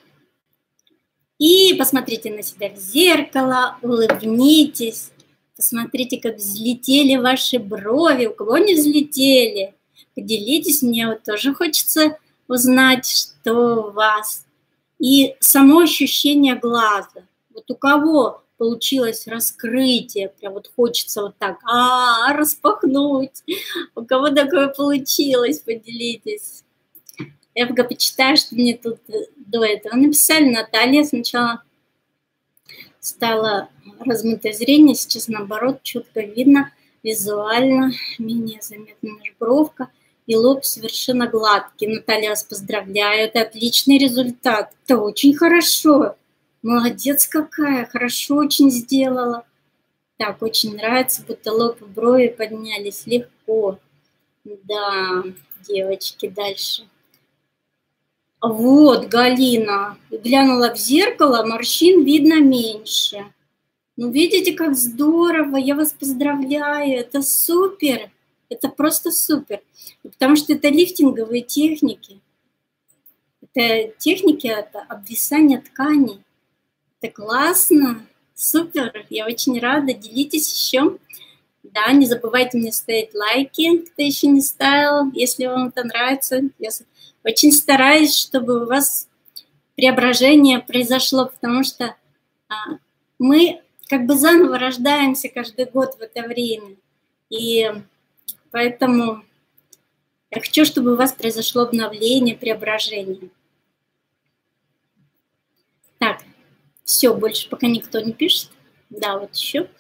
И посмотрите на себя в зеркало, улыбнитесь. Посмотрите, как взлетели ваши брови. У кого не взлетели? Поделитесь, мне вот тоже хочется узнать, что у вас. И само ощущение глаза. Вот у кого получилось раскрытие, прям вот хочется вот так распахнуть. У кого такое получилось, поделитесь. Я пока почитаю, что мне тут до этого написали. Наталья сначала стало размытое зрение, сейчас наоборот четко видно, визуально, менее заметна бровка и лоб совершенно гладкий. Наталья, вас поздравляю, это отличный результат, это очень хорошо, молодец какая, хорошо очень сделала. Так, очень нравится, будто лоб и брови поднялись легко. Да, девочки, дальше. Вот, Галина, глянула в зеркало, морщин видно меньше. Ну, видите, как здорово, я вас поздравляю, это супер, это просто супер. Потому что это лифтинговые техники. Это техники, это обвисание тканей. Это классно, супер, я очень рада, делитесь еще. Да, не забывайте мне ставить лайки, кто еще не ставил, если вам это нравится. Я очень стараюсь, чтобы у вас преображение произошло, потому что мы как бы заново рождаемся каждый год в это время. И поэтому я хочу, чтобы у вас произошло обновление, преображение. Так, все, больше пока никто не пишет. Да, вот еще.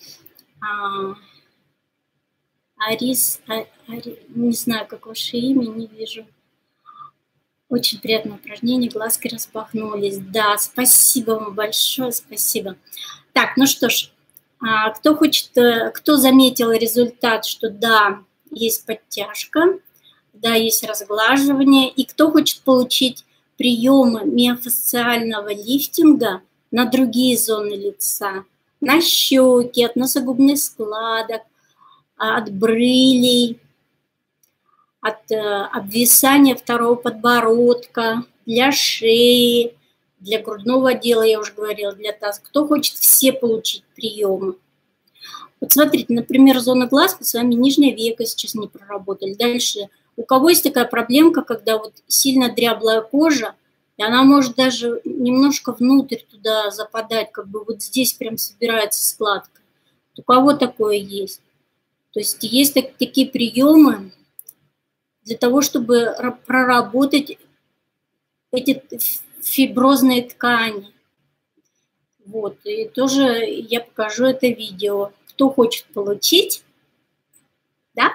Арис, не знаю, как ваше имя, не вижу. Очень приятное упражнение, глазки распахнулись. Да, спасибо вам большое, спасибо. Так, ну что ж, кто заметил результат, что да, есть подтяжка, да, есть разглаживание, и кто хочет получить приемы миофасциального лифтинга на другие зоны лица, на щеки, от носогубных складок, от брылей, от обвисания второго подбородка, для шеи, для грудного отдела, я уже говорила, для таза. Кто хочет все получить приемы. Вот смотрите, например, зона глаз, мы с вами нижнее веко сейчас не проработали. Дальше, у кого есть такая проблемка, когда вот сильно дряблая кожа, и она может даже немножко внутрь туда западать, как бы вот здесь прям собирается складка. У кого такое есть? То есть есть такие приемы для того, чтобы проработать эти фиброзные ткани. Вот, и тоже я покажу это видео. Кто хочет получить, да?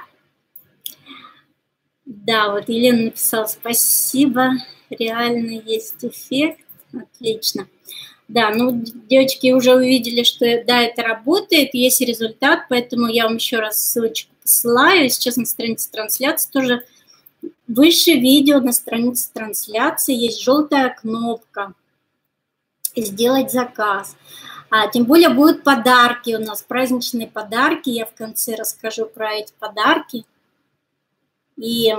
Да, вот Елена написала, спасибо, реально есть эффект, отлично. Да, ну, девочки уже увидели, что да, это работает, есть результат, поэтому я вам еще раз ссылочку посылаю. Сейчас на странице трансляции тоже выше видео на странице трансляции есть желтая кнопка «Сделать заказ». Тем более будут подарки у нас, праздничные подарки. Я в конце расскажу про эти подарки. И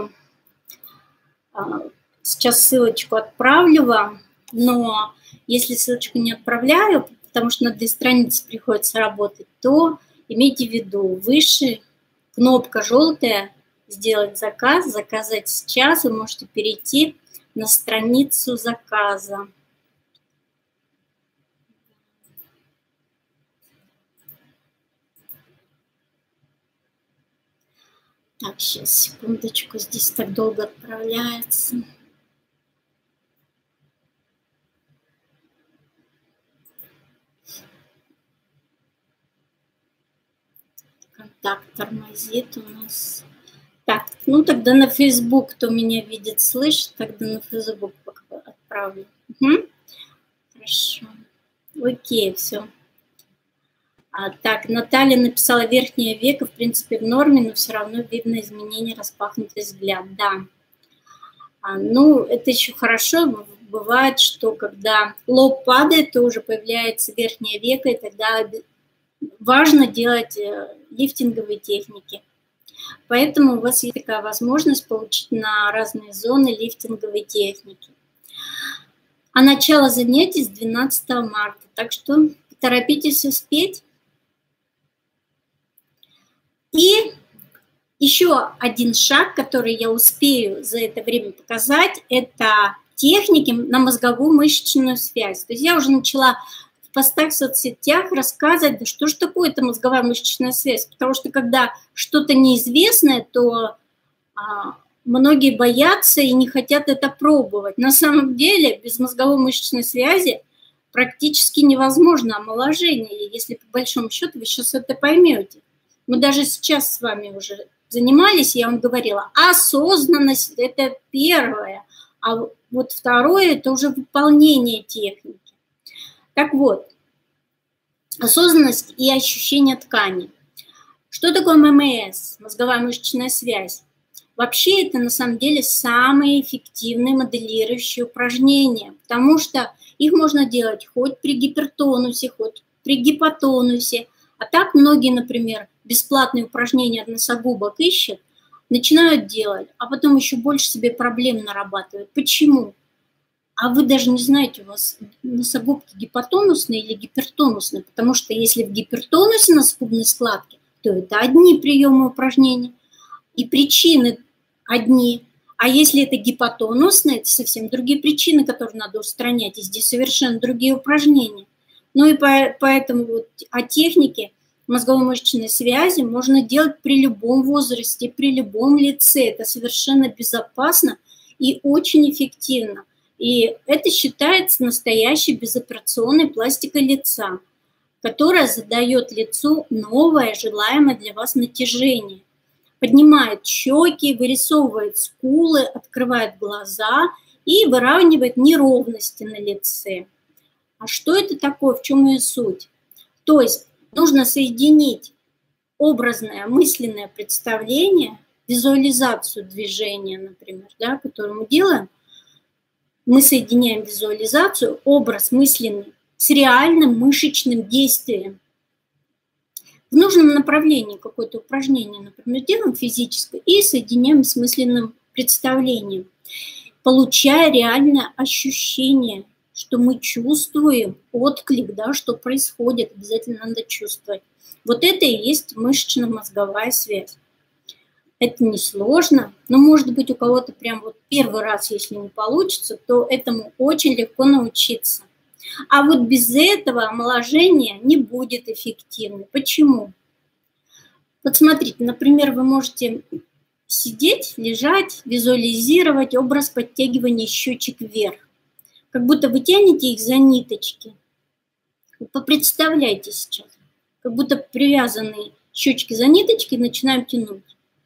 сейчас ссылочку отправлю вам, но если ссылочку не отправляю, потому что на 2 страницы приходится работать, то имейте в виду, выше кнопка желтая «Сделать заказ», «Заказать сейчас», вы можете перейти на страницу заказа. Так, сейчас, секундочку, здесь так долго отправляется. Контакт тормозит у нас. Так, ну тогда на Facebook, кто меня видит, слышит, тогда на Facebook отправлю. Угу. Хорошо. Окей, все. Так, Наталья написала верхнее веко, в принципе, в норме, но все равно видно изменение, распахнутый взгляд. Да. Ну, это еще хорошо. Бывает, что когда лоб падает, то уже появляется верхнее веко, и тогда важно делать лифтинговые техники. Поэтому у вас есть такая возможность получить на разные зоны лифтинговые техники. А начало занятий с 12 марта, так что торопитесь успеть. И еще один шаг, который я успею за это время показать, это техники на мозговую мышечную связь. То есть я уже начала в постах в соцсетях рассказывать, да что же такое эта мозговая мышечная связь, потому что когда что-то неизвестное, то многие боятся и не хотят это пробовать. На самом деле без мозговой мышечной связи практически невозможно омоложение, если по большому счету вы сейчас это поймете. Мы даже сейчас с вами уже занимались, я вам говорила, осознанность – это первое, а вот второе – это уже выполнение техники. Так вот, осознанность и ощущение ткани. Что такое ММС, мозговая мышечная связь? Вообще это на самом деле самые эффективные моделирующие упражнения, потому что их можно делать хоть при гипертонусе, хоть при гипотонусе. А так многие, например, бесплатные упражнения от носогубок ищут, начинают делать, а потом еще больше себе проблем нарабатывают. Почему? А вы даже не знаете, у вас носогубки гипотонусные или гипертонусные, потому что если в гипертонусе носогубной складки, то это одни приемы упражнений, и причины одни. А если это гипотонусные, это совсем другие причины, которые надо устранять, и здесь совершенно другие упражнения. Ну и поэтому вот о технике мозговой мышечной связи можно делать при любом возрасте, при любом лице. Это совершенно безопасно и очень эффективно. И это считается настоящей безоперационной пластикой лица, которая задает лицу новое, желаемое для вас натяжение. Поднимает щеки, вырисовывает скулы, открывает глаза и выравнивает неровности на лице. А что это такое, в чем ее суть? То есть нужно соединить образное мысленное представление, визуализацию движения, например, да, которую мы делаем. Мы соединяем визуализацию, образ мысленный с реальным мышечным действием. В нужном направлении какое-то упражнение, например, делаем физическое и соединяем с мысленным представлением, получая реальное ощущение, что мы чувствуем отклик, да, что происходит, обязательно надо чувствовать. Вот это и есть мышечно-мозговая связь. Это несложно, но, может быть, у кого-то прям вот первый раз, если не получится, то этому очень легко научиться. А вот без этого омоложение не будет эффективным. Почему? Вот смотрите, например, вы можете сидеть, лежать, визуализировать образ подтягивания щечек вверх. Как будто вы тянете их за ниточки. Вы попредставляйте сейчас. Как будто привязанные щечки за ниточки начинаем тянуть.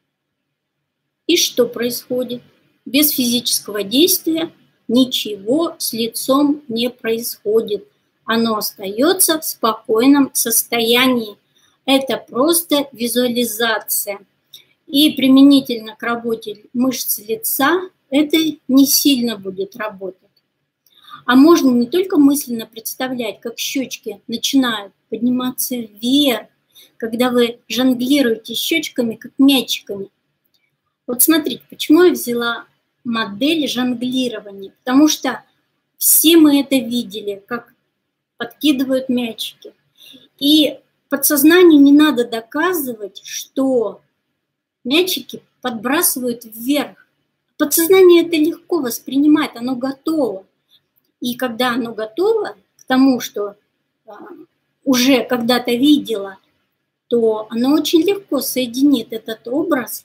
И что происходит? Без физического действия ничего с лицом не происходит. Оно остается в спокойном состоянии. Это просто визуализация. И применительно к работе мышц лица это не сильно будет работать. А можно не только мысленно представлять, как щечки начинают подниматься вверх, когда вы жонглируете щечками, как мячиками. Вот смотрите, почему я взяла модель жонглирования. Потому что все мы это видели, как подкидывают мячики. И подсознанию не надо доказывать, что мячики подбрасывают вверх. Подсознание это легко воспринимает, оно готово. И когда оно готово к тому, что уже когда-то видела, то оно очень легко соединит этот образ.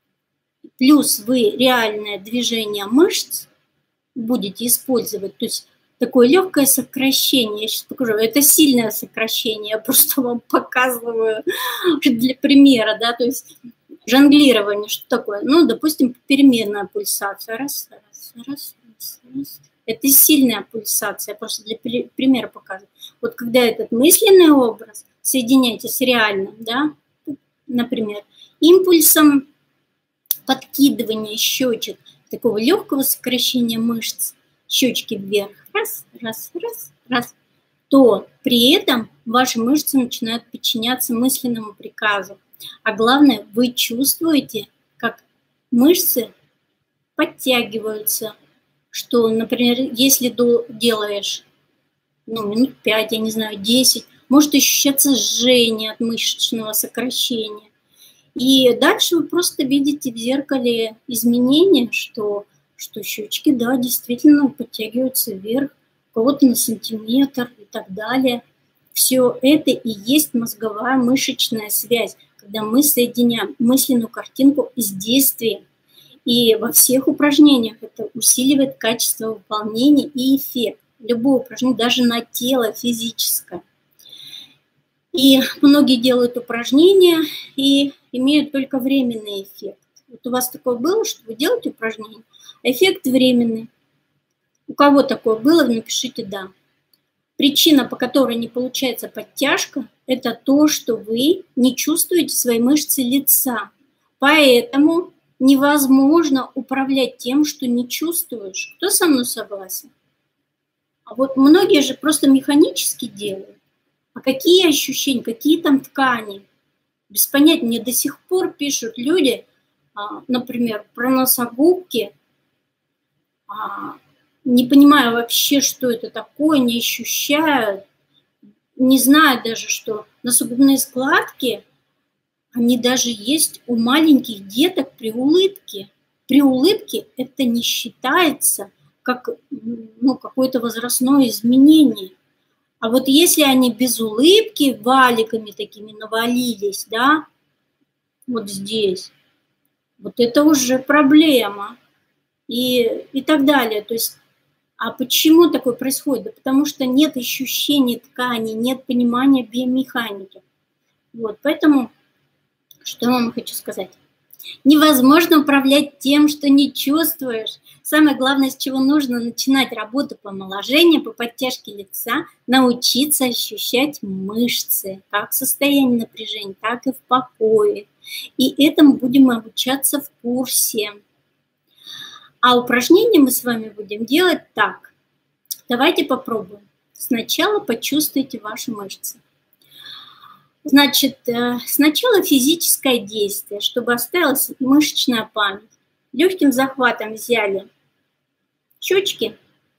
Плюс вы реальное движение мышц будете использовать. То есть такое легкое сокращение. Я сейчас покажу. Это сильное сокращение. Я просто вам показываю для примера. Да? То есть жонглирование, что такое? Ну, допустим, переменная пульсация. Раз, раз, раз, раз, раз. Это сильная пульсация. Просто для примера показываю. Вот когда этот мысленный образ соединяете с реальным, да, например, импульсом подкидывания щечек, такого легкого сокращения мышц, щечки вверх, раз, раз, раз, раз, то при этом ваши мышцы начинают подчиняться мысленному приказу. А главное, вы чувствуете, как мышцы подтягиваются, что, например, если делаешь минут 5, я не знаю, 10, может ощущаться жжение от мышечного сокращения. И дальше вы просто видите в зеркале изменения, что щечки, да, действительно подтягиваются вверх, у кого-то на сантиметр и так далее. Все это и есть мозговая мышечная связь, когда мы соединяем мысленную картинку с действием. И во всех упражнениях это усиливает качество выполнения и эффект. Любое упражнение, даже на тело физическое. И многие делают упражнения и имеют только временный эффект. Вот у вас такое было, что вы делаете упражнение, а эффект временный. У кого такое было, напишите «да». Причина, по которой не получается подтяжка, это то, что вы не чувствуете свои мышцы лица. Поэтому невозможно управлять тем, что не чувствуешь. Кто со мной согласен? А вот многие же просто механически делают. А какие ощущения, какие там ткани? Без понятия. Мне до сих пор пишут люди, например, про носогубки, не понимая вообще, что это такое, не ощущают, не знают даже, что носогубные складки, они даже есть у маленьких деток при улыбке. При улыбке это не считается как какое-то возрастное изменение. А вот если они без улыбки валиками такими навалились, да, вот здесь, вот это уже проблема и так далее. То есть, а почему такое происходит? Да потому что нет ощущений ткани, нет понимания биомеханики. Вот, поэтому, что я вам хочу сказать? Невозможно управлять тем, что не чувствуешь. Самое главное, с чего нужно начинать работу по омоложению, по подтяжке лица, научиться ощущать мышцы, как в состоянии напряжения, так и в покое. И этому будем обучаться в курсе. А упражнения мы с вами будем делать так. Давайте попробуем. Сначала почувствуйте ваши мышцы. Значит, сначала физическое действие, чтобы осталась мышечная память. Легким захватом взяли щечки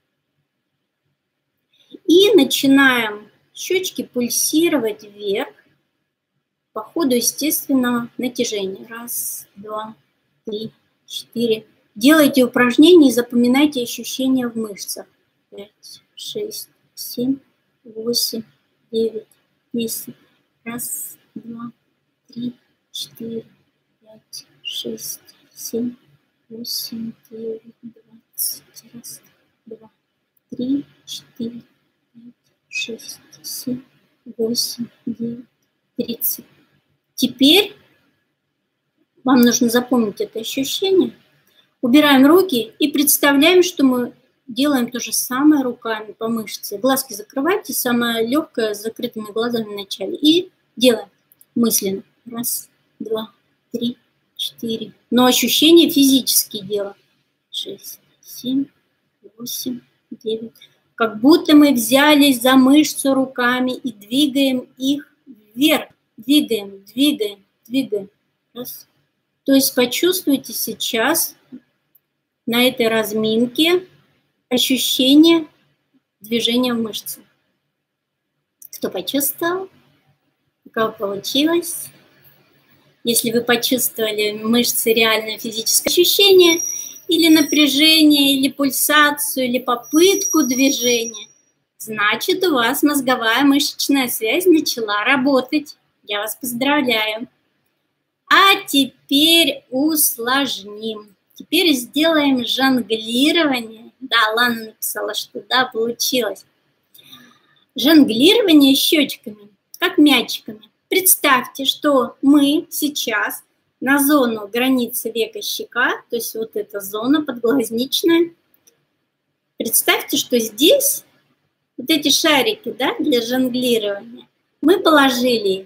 и начинаем щечки пульсировать вверх по ходу естественного натяжения. Раз, два, три, четыре. Делайте упражнения и запоминайте ощущения в мышцах. 5, 6, 7, 8, 9, 10. Раз, два, три, 4, 5, 6, 7, 8, 9, 20. Раз, два, 3, 4, 5, 6, 7, 8, 9, 30. Теперь вам нужно запомнить это ощущение. Убираем руки и представляем, что мы делаем то же самое руками по мышце. Глазки закрывайте, самое легкое с закрытыми глазами вначале. И делаем мысленно. Раз, два, три, 4. Но ощущения физические делаем. 6, 7, 8, 9. как будто мы взялись за мышцу руками и двигаем их вверх. Двигаем, двигаем, двигаем. Раз. То есть почувствуйте сейчас на этой разминке ощущение движения в мышце. Кто почувствовал? У кого получилось? Если вы почувствовали мышцы, реальное физическое ощущение, или напряжение, или пульсацию, или попытку движения, значит, у вас мозговая мышечная связь начала работать. Я вас поздравляю. А теперь усложним. Теперь сделаем жонглирование. Да, Лана написала, что да, получилось. Жонглирование щечками, как мячиками. Представьте, что мы сейчас на зону границы века щека, то есть вот эта зона подглазничная. Представьте, что здесь вот эти шарики, да, для жонглирования, мы положили их.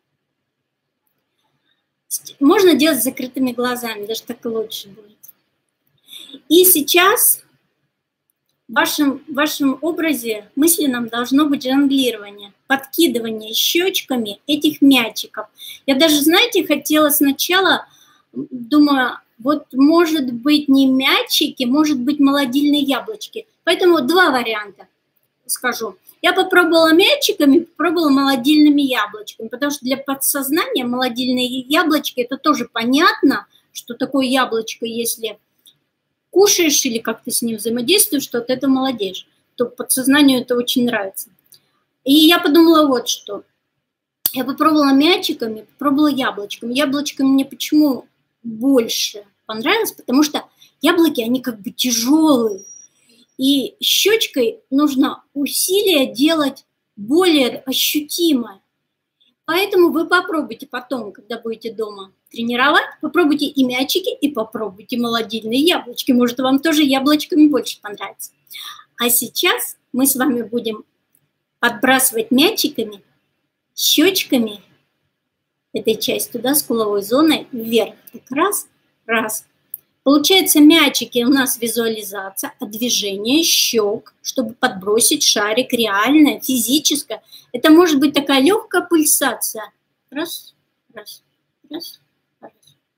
Можно делать с закрытыми глазами, даже так и лучше будет. И сейчас в вашем образе мысленном должно быть жонглирование, подкидывание щечками этих мячиков. Я даже, знаете, хотела сначала, думаю, вот может быть не мячики, может быть молодильные яблочки. Поэтому два варианта скажу. Я попробовала мячиками, попробовала молодильными яблочками, потому что для подсознания молодильные яблочки, это тоже понятно, что такое яблочко, если кушаешь или как ты с ним взаимодействуешь, что от этого молодеешь, то подсознанию это очень нравится. И я подумала вот что. Я попробовала мячиками, попробовала яблочками. Яблочками мне почему больше понравилось? Потому что яблоки, они как бы тяжелые. И щечкой нужно усилие делать более ощутимое. Поэтому вы попробуйте потом, когда будете дома тренировать, попробуйте и мячики, и попробуйте молодильные яблочки. Может, вам тоже яблочками больше понравится. А сейчас мы с вами будем подбрасывать мячиками, щечками этой части туда, скуловой зоной вверх. Так раз, раз. Получается, мячики у нас визуализация, а движение щек, чтобы подбросить шарик реальное, физическое. Это может быть такая легкая пульсация. Раз, раз, раз, раз.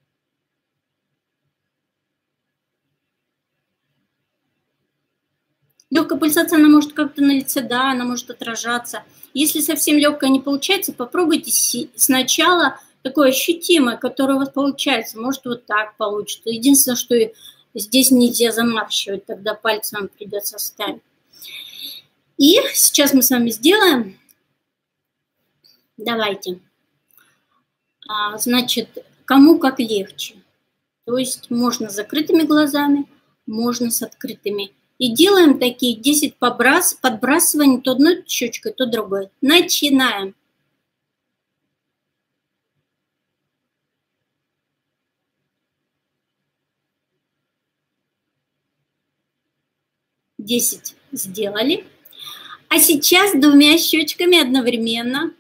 Легкая пульсация, она может как-то на лице, да, она может отражаться. Если совсем легкая не получается, попробуйте сначала такое ощутимое, которое у вас получается. Может, вот так получится. Единственное, что здесь нельзя замарщивать, тогда пальцем придется ставить. И сейчас мы с вами сделаем. Давайте. Значит, кому как легче. То есть можно с закрытыми глазами, можно с открытыми. И делаем такие 10 подбрасываний то одной щечкой, то другой. Начинаем. Десять сделали. А сейчас двумя щечками одновременно.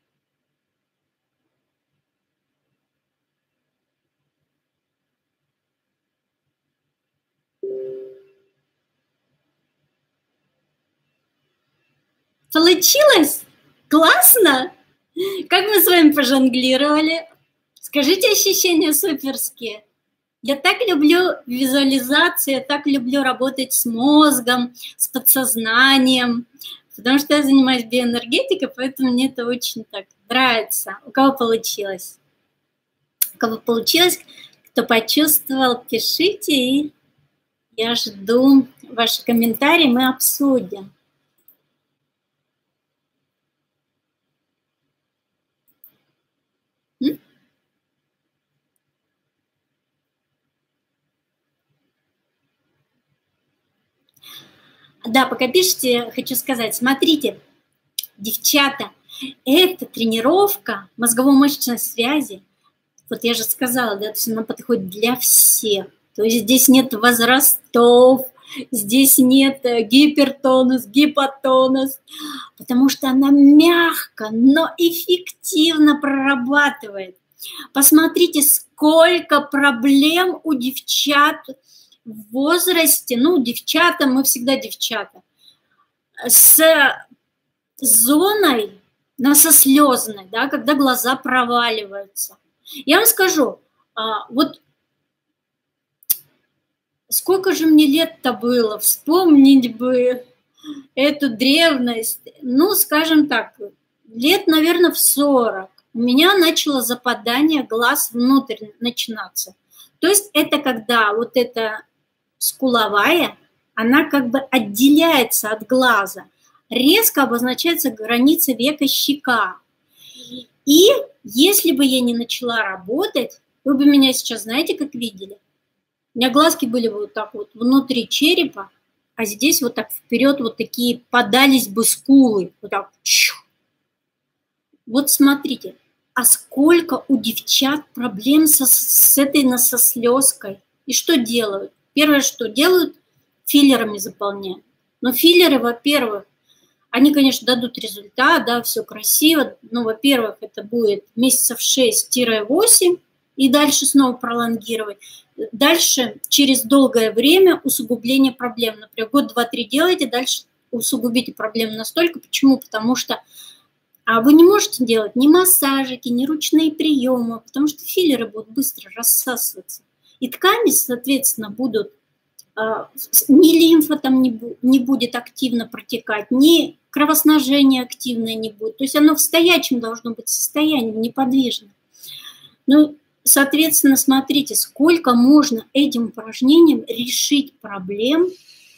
Получилось? Классно? Как мы с вами пожонглировали? Скажите, ощущения суперские. Я так люблю визуализацию, я так люблю работать с мозгом, с подсознанием, потому что я занимаюсь биоэнергетикой, поэтому мне это очень так нравится. У кого получилось? У кого получилось, кто почувствовал, пишите, и я жду ваши комментарии, мы обсудим. Да, пока пишите, хочу сказать, смотрите, девчата, эта тренировка мозгово-мышечной связи, вот я же сказала, да, она подходит для всех. То есть здесь нет возрастов, здесь нет гипертонус, гипотонус, потому что она мягко, но эффективно прорабатывает. Посмотрите, сколько проблем у девчат в возрасте, ну, девчата, мы всегда девчата, с зоной носослезной, да, когда глаза проваливаются. Я вам скажу, вот сколько же мне лет-то было, вспомнить бы эту древность, ну, скажем так, лет, наверное, в 40. У меня начало западание глаз внутрь начинаться. То есть это когда вот эта скуловая, она как бы отделяется от глаза. Резко обозначается граница века щека. И если бы я не начала работать, вы бы меня сейчас, знаете, как видели? У меня глазки были вот так вот внутри черепа, а здесь вот так вперед вот такие подались бы скулы. Вот так. Вот смотрите, а сколько у девчат проблем с этой носослезкой. И что делают? Первое, что делают, филлерами заполняют. Но филлеры, во-первых, они, конечно, дадут результат, да, все красиво. Но, во-первых, это будет месяцев 6-8, и дальше снова пролонгировать. Дальше, через долгое время, усугубление проблем. Например, год, 2-3 делайте, дальше усугубите проблемы настолько. Почему? Потому что вы не можете делать ни массажики, ни ручные приемы, потому что филлеры будут быстро рассасываться. И ткани, соответственно, будут, ни лимфа там не будет активно протекать, ни кровоснабжение активное не будет. То есть оно в стоячем должно быть состоянии, неподвижно. Ну, соответственно, смотрите, сколько можно этим упражнением решить проблем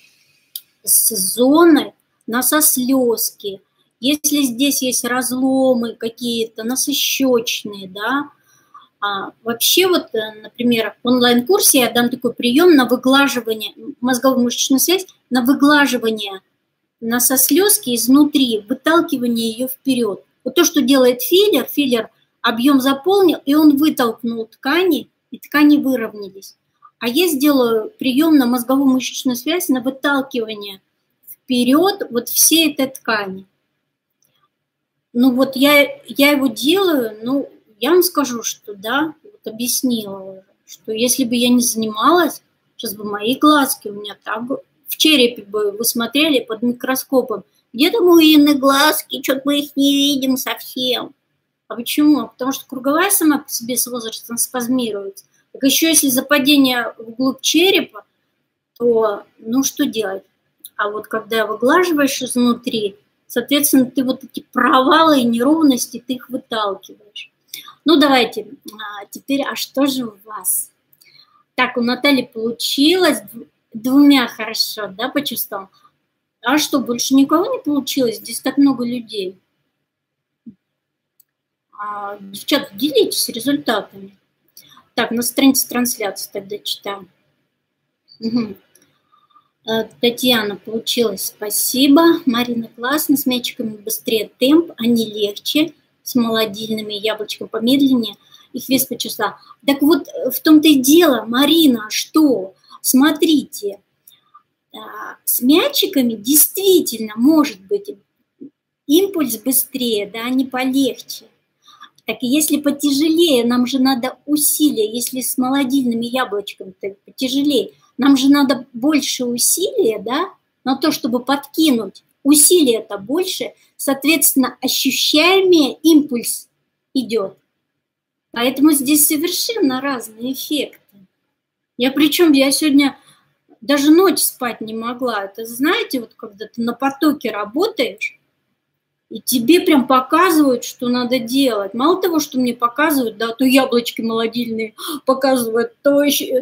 с зоной носослезки. Если здесь есть разломы какие-то, носощечные, да, вообще вот, например, в онлайн-курсе я дам такой прием на выглаживание, мозгово-мышечную связь, на выглаживание носослезки изнутри, выталкивание ее вперед. Вот то, что делает филлер объем заполнил, и он вытолкнул ткани, и ткани выровнялись. А я сделаю прием на мозгово-мышечную связь, на выталкивание вперед вот всей этой ткани. Ну вот я его делаю, ну, я вам скажу, что да, вот объяснила уже, что если бы я не занималась, сейчас бы мои глазки у меня так бы, в черепе бы вы смотрели под микроскопом, где-то Муины глазки, что-то мы их не видим совсем. А почему? Потому что круговая сама по себе с возрастом спазмируется. Так еще если западение вглубь черепа, то ну что делать? А вот когда выглаживаешь изнутри, соответственно, ты вот эти провалы и неровности, ты их выталкиваешь. Ну, давайте, теперь, а что же у вас? Так, у Натальи получилось, двумя хорошо, да, почувствовал? А что, больше никого не получилось? Здесь так много людей. Девчата, делитесь результатами. Так, на странице трансляции тогда читаем. Угу. Татьяна, получилось, спасибо. Марина, классно, с мячиками быстрее темп, они легче, с молодильными яблочком помедленнее, их вес почувствовала. Так вот, в том-то и дело, Марина, что, смотрите, с мячиками действительно может быть импульс быстрее, да, они полегче. Так если потяжелее, нам же надо усилия, если с молодильными яблочками потяжелее, нам же надо больше усилия, да, на то, чтобы подкинуть. Усилия-то больше, соответственно, ощущаемый импульс идет. Поэтому здесь совершенно разные эффекты. Я сегодня даже ночь спать не могла. Это знаете, вот когда ты на потоке работаешь, и тебе прям показывают, что надо делать. Мало того, что мне показывают, да, то яблочки молодильные показывают, то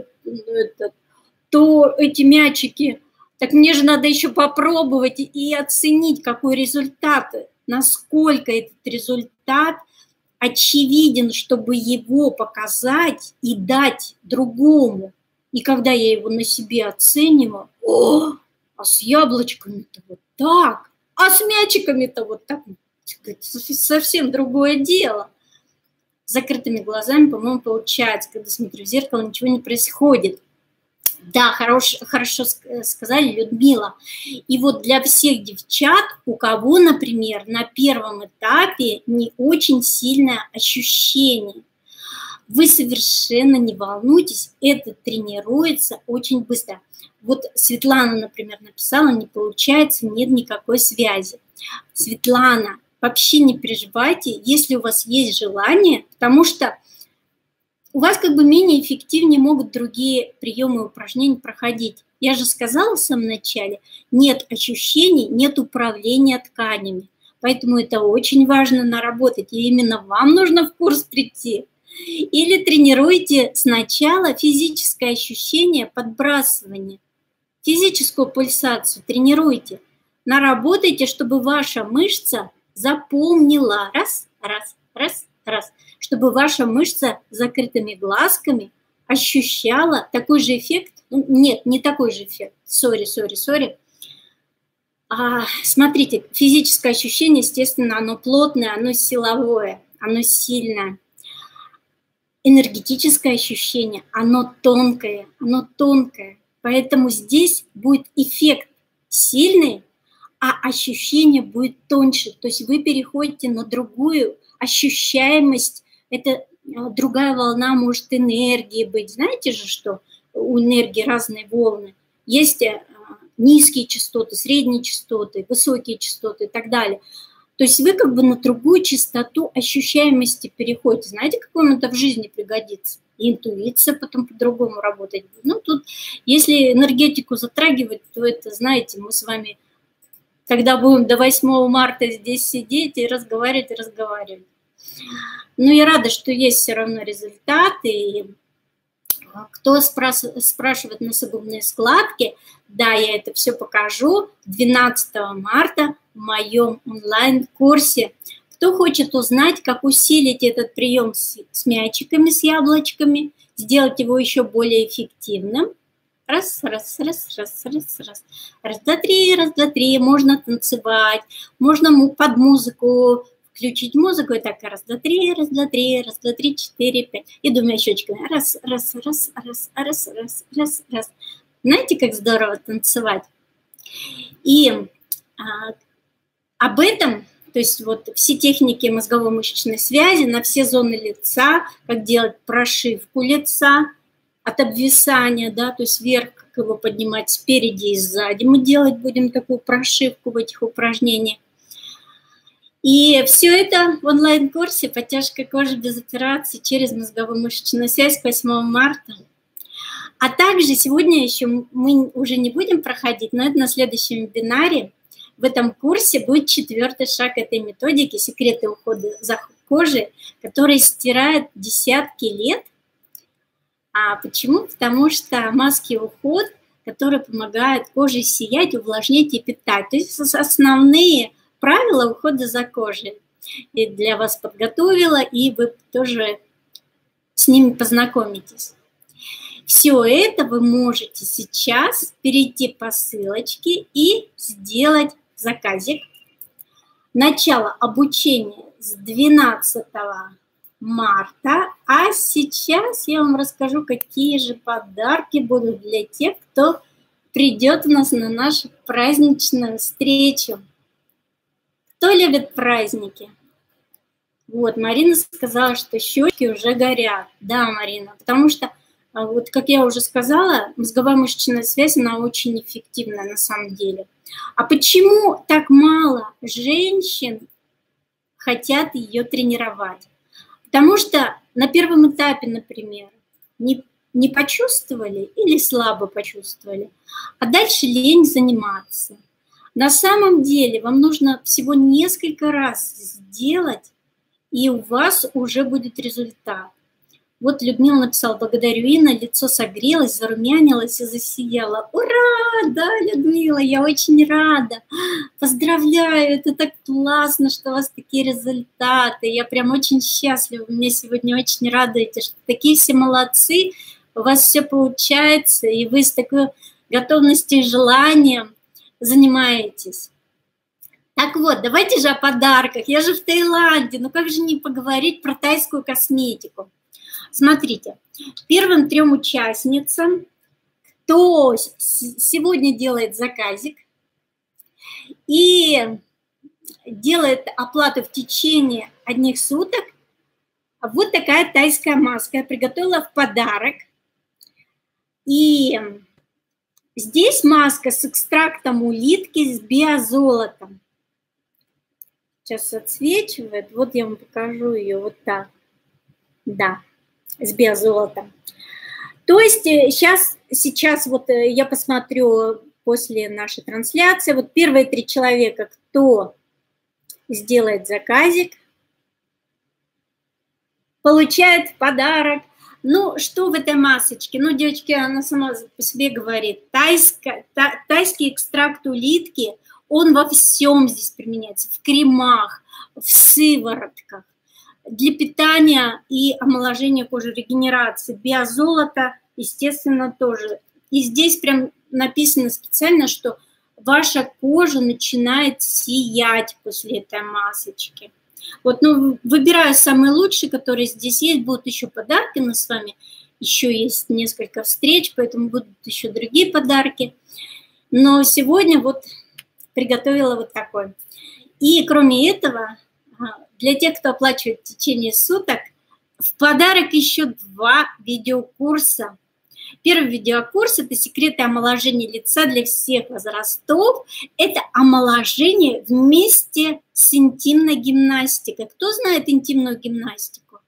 эти мячики. Так мне же надо еще попробовать и оценить, какой результат, насколько этот результат очевиден, чтобы его показать и дать другому. И когда я его на себе оцениваю, а с яблочками-то вот так, а с мячиками-то вот так, совсем другое дело. С закрытыми глазами, по-моему, получается, когда смотрю в зеркало, ничего не происходит. Да, хорошо сказали, Людмила. И вот для всех девчат, у кого, например, на первом этапе не очень сильное ощущение, Вы совершенно не волнуйтесь, это тренируется очень быстро. Вот Светлана, например, написала, не получается, нет никакой связи. Светлана, вообще не переживайте, если у вас есть желание, потому что у вас как бы менее эффективнее могут другие приемы и упражнения проходить. Я же сказала в самом начале, нет ощущений, нет управления тканями. Поэтому это очень важно наработать, и именно вам нужно в курс прийти. Или тренируйте сначала физическое ощущение подбрасывания, физическую пульсацию тренируйте. Наработайте, чтобы ваша мышца запомнила раз, раз, раз, раз, чтобы ваша мышца с закрытыми глазками ощущала такой же эффект. Нет, не такой же эффект. Сори. Смотрите, физическое ощущение, естественно, оно плотное, оно силовое, оно сильное. Энергетическое ощущение, оно тонкое. Поэтому здесь будет эффект сильный, а ощущение будет тоньше. То есть вы переходите на другую ощущаемость. Это другая волна может энергии быть. Знаете же, что у энергии разные волны. Есть низкие частоты, средние частоты, высокие частоты и так далее. То есть вы как бы на другую частоту ощущаемости переходите. Знаете, как вам это в жизни пригодится? И интуиция потом по-другому работать будет. Ну, тут, если энергетику затрагивать, то это, знаете, мы с вами тогда будем до 8 марта здесь сидеть и разговаривать. Но я рада, что есть все равно результаты. И кто спрашивает носогубные складки, да, я это все покажу 12 марта в моем онлайн-курсе. Кто хочет узнать, как усилить этот прием с мячиками, с яблочками, сделать его еще более эффективным. Раз, два, три. Можно танцевать, можно под музыку включить музыку, и так раз, два, три, 4, 5. И двумя щечками. Раз. Знаете, как здорово танцевать? И об этом, то есть вот все техники мозгово-мышечной связи на все зоны лица, как делать прошивку лица от обвисания, да, то есть вверх, как его поднимать спереди и сзади. Мы делать будем такую прошивку в этих упражнениях. И все это в онлайн-курсе «Подтяжка кожи без операции через мозгово-мышечную связь» к 8 марта. А также сегодня еще мы уже не будем проходить, но это на следующем вебинаре. В этом курсе будет 4-й шаг этой методики «Секреты ухода за кожей», который стирает десятки лет. А почему? Потому что маски уход, которые помогают коже сиять, увлажнять и питать. То есть основные правила ухода за кожей. И для вас подготовила, и вы тоже с ними познакомитесь. Все это вы можете сейчас перейти по ссылочке и сделать заказик. Начало обучения с 12 марта. А сейчас я вам расскажу, какие же подарки будут для тех, кто придет у нас на нашу праздничную встречу. Кто любит праздники? Вот, Марина сказала, что щеки уже горят. Да, Марина, потому что, вот как я уже сказала, мозговая мышечная связь, она очень эффективная на самом деле. А почему так мало женщин хотят ее тренировать? Потому что на первом этапе, например, не почувствовали или слабо почувствовали, а дальше лень заниматься. На самом деле вам нужно всего несколько раз сделать, и у вас уже будет результат. Вот Людмила написала: благодарю, Инна, лицо согрелось, зарумянилось и засияло. Ура! Да, Людмила, я очень рада. Поздравляю, это так классно, что у вас такие результаты. Я прям очень счастлива, вы меня сегодня очень радуете, что такие все молодцы, у вас все получается, и вы с такой готовностью и желанием занимаетесь. Так вот, давайте же о подарках. Я же в Таиланде, ну как же не поговорить про тайскую косметику? Смотрите, первым 3 участницам, кто сегодня делает заказик и делает оплату в течение 1 суток, Вот такая тайская маска я приготовила в подарок. И здесь маска с экстрактом улитки с биозолотом. Сейчас отсвечивает. Вот я вам покажу ее вот так. Да, с биозолотом. То есть сейчас вот я посмотрю после нашей трансляции. Вот первые 3 человека, кто сделает заказик, получает в подарок. Ну, что в этой масочке? Ну, девочки, она сама по себе говорит. Тайский экстракт улитки, он во всем здесь применяется. В кремах, в сыворотках. Для питания и омоложения кожи, регенерации. Биозолото, естественно, тоже. И здесь прям написано специально, что ваша кожа начинает сиять после этой масочки. Вот, ну, выбираю самые лучшие, которые здесь есть. Будут еще подарки, но с вами еще есть несколько встреч, поэтому будут еще другие подарки. Но сегодня вот приготовила вот такой. И кроме этого, для тех, кто оплачивает в течение суток, в подарок еще 2 видеокурса. Первый видеокурс – это секреты омоложения лица для всех возрастов. Это омоложение вместе с интимной гимнастикой. Кто знает интимную гимнастику?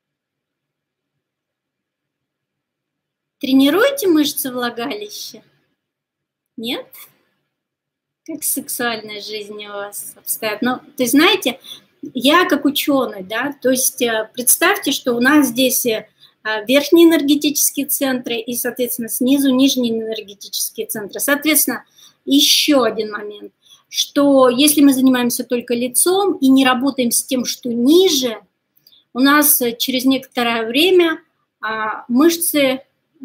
Тренируете мышцы влагалища? Нет? Как сексуальная жизнь у вас обстоит? Ну, то знаете, я как ученый, да, то есть представьте, что у нас здесь верхние энергетические центры и, соответственно, снизу нижние энергетические центры. Соответственно, еще один момент, что если мы занимаемся только лицом и не работаем с тем, что ниже, у нас через некоторое время мышцы,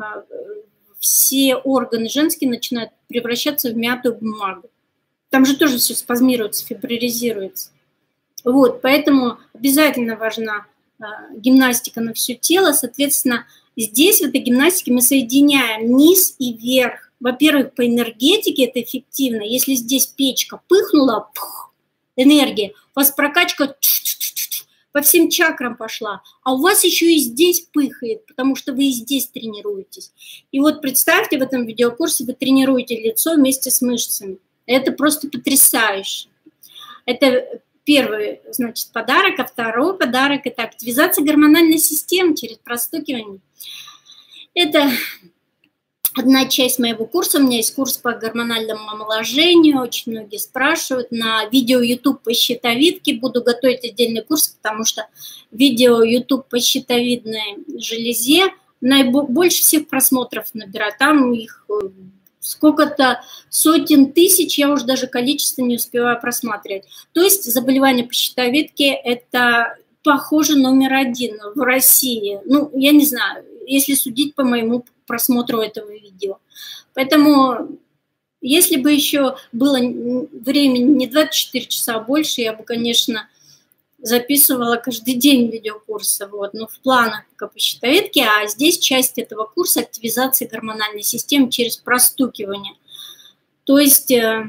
все органы женские начинают превращаться в мятую бумагу. Там же тоже все спазмируется, фибрилизируется. Вот, поэтому обязательно важна гимнастика на все тело. Соответственно, здесь в этой гимнастике мы соединяем низ и верх. Во-первых, по энергетике это эффективно. Если здесь печка пыхнула, энергия, у вас прокачка по всем чакрам пошла, а у вас еще и здесь пыхает, потому что вы и здесь тренируетесь. И вот представьте, в этом видеокурсе вы тренируете лицо вместе с мышцами. Это просто потрясающе. Это первый, значит, подарок, а второй подарок – это активизация гормональной системы через простукивание. Это одна часть моего курса. У меня есть курс по гормональному омоложению. Очень многие спрашивают. На видео YouTube по щитовидке буду готовить отдельный курс, потому что видео YouTube по щитовидной железе больше всех просмотров набирает. Там их сколько-то сотен тысяч, я уже даже количество не успеваю просматривать. То есть заболевание по щитовидке – это, похоже, номер 1 в России. Ну, я не знаю, если судить по моему просмотру этого видео. Поэтому, если бы еще было времени не 24 часа, а больше, я бы, конечно, записывала каждый день видеокурсы, вот, но в планах пока по щитовидке, а здесь часть этого курса активизации гормональной системы через простукивание. То есть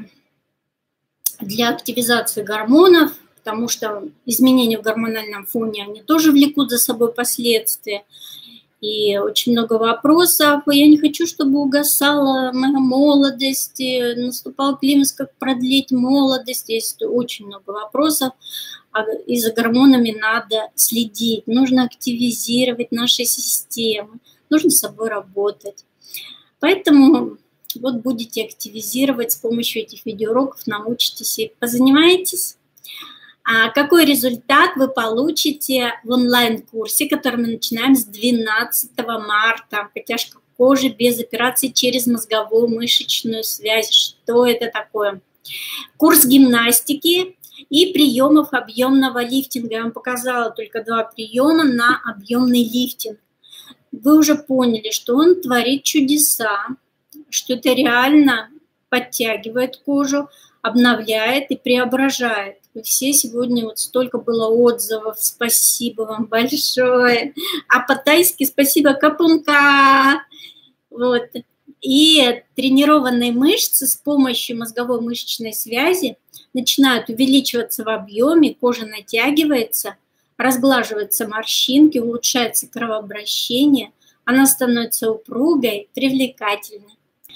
для активизации гормонов, потому что изменения в гормональном фоне, они тоже влекут за собой последствия. И очень много вопросов. Я не хочу, чтобы угасала моя молодость, наступал климакс, как продлить молодость. Есть очень много вопросов. И за гормонами надо следить. Нужно активизировать наши системы. Нужно с собой работать. Поэтому вот будете активизировать с помощью этих видеоуроков, научитесь и позанимаетесь. А какой результат вы получите в онлайн-курсе, который мы начинаем с 12 марта? Подтяжка кожи без операции через мозговую мышечную связь. Что это такое? Курс гимнастики и приемов объемного лифтинга. Я вам показала только 2 приема на объемный лифтинг. Вы уже поняли, что он творит чудеса, что это реально подтягивает кожу, обновляет и преображает. Вы все сегодня, вот столько было отзывов, спасибо вам большое. А по-тайски спасибо капунка. Вот. И тренированные мышцы с помощью мозговой мышечной связи начинают увеличиваться в объеме, кожа натягивается, разглаживаются морщинки, улучшается кровообращение, она становится упругой, привлекательной.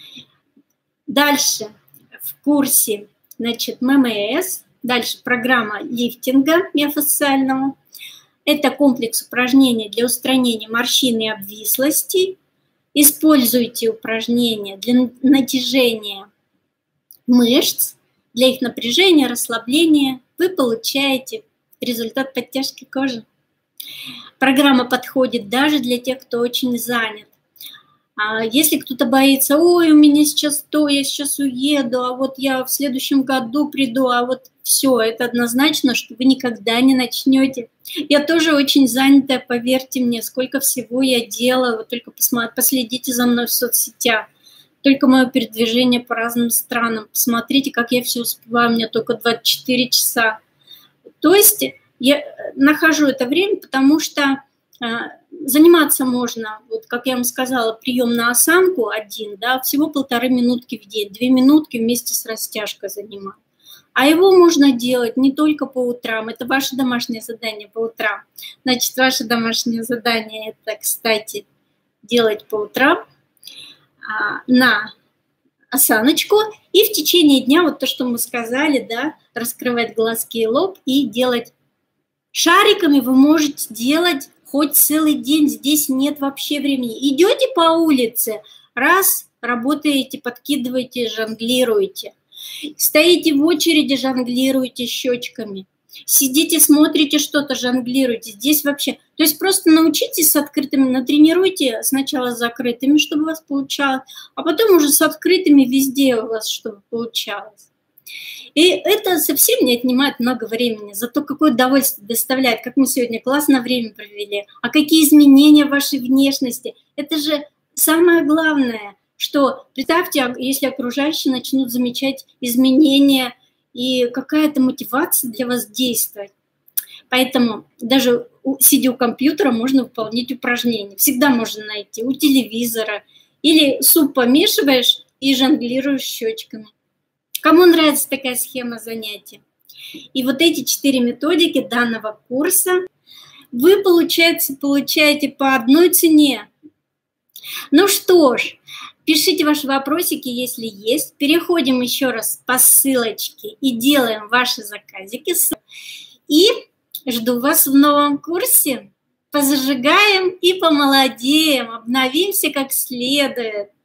Дальше в курсе, значит, ММС, дальше программа лифтинга миофасциального. Это комплекс упражнений для устранения морщин и обвислостей. Используйте упражнения для натяжения мышц, для их напряжения, расслабления. Вы получаете результат подтяжки кожи. Программа подходит даже для тех, кто очень занят. Если кто-то боится, ой, у меня сейчас то, я сейчас уеду, а вот я в следующем году приду, а вот все, это однозначно, что вы никогда не начнете. Я тоже очень занятая, поверьте мне, сколько всего я делаю, вот только последите за мной в соцсетях, только мое передвижение по разным странам, посмотрите, как я все успеваю, у меня только 24 часа. То есть я нахожу это время, потому что заниматься можно, вот как я вам сказала, прием на осанку один, да, всего 1,5 минутки в день, 2 минутки вместе с растяжкой занимать. А его можно делать не только по утрам, это ваше домашнее задание по утрам. Значит, ваше домашнее задание это, кстати, делать по утрам на осаночку и в течение дня, вот то, что мы сказали, да, раскрывать глазки и лоб и делать шариками вы можете делать хоть целый день, здесь нет вообще времени. Идете по улице, раз, работаете, подкидываете, жонглируете. Стоите в очереди, жонглируете щечками. Сидите, смотрите что-то, жонглируете. Здесь вообще... То есть просто научитесь с открытыми, натренируйте сначала с закрытыми, чтобы у вас получалось, а потом уже с открытыми везде у вас, чтобы получалось. И это совсем не отнимает много времени, зато какое удовольствие доставляет, как мы сегодня классно время провели, а какие изменения в вашей внешности. Это же самое главное, что представьте, если окружающие начнут замечать изменения и какая-то мотивация для вас действовать. Поэтому даже сидя у компьютера можно выполнять упражнения. Всегда можно найти у телевизора. Или суп помешиваешь и жонглируешь щечками. Кому нравится такая схема занятий? И вот эти 4 методики данного курса вы, получаете по одной цене. Ну что ж, пишите ваши вопросики, если есть. Переходим еще раз по ссылочке и делаем ваши заказики. И жду вас в новом курсе. Позажигаем и помолодеем, обновимся как следует.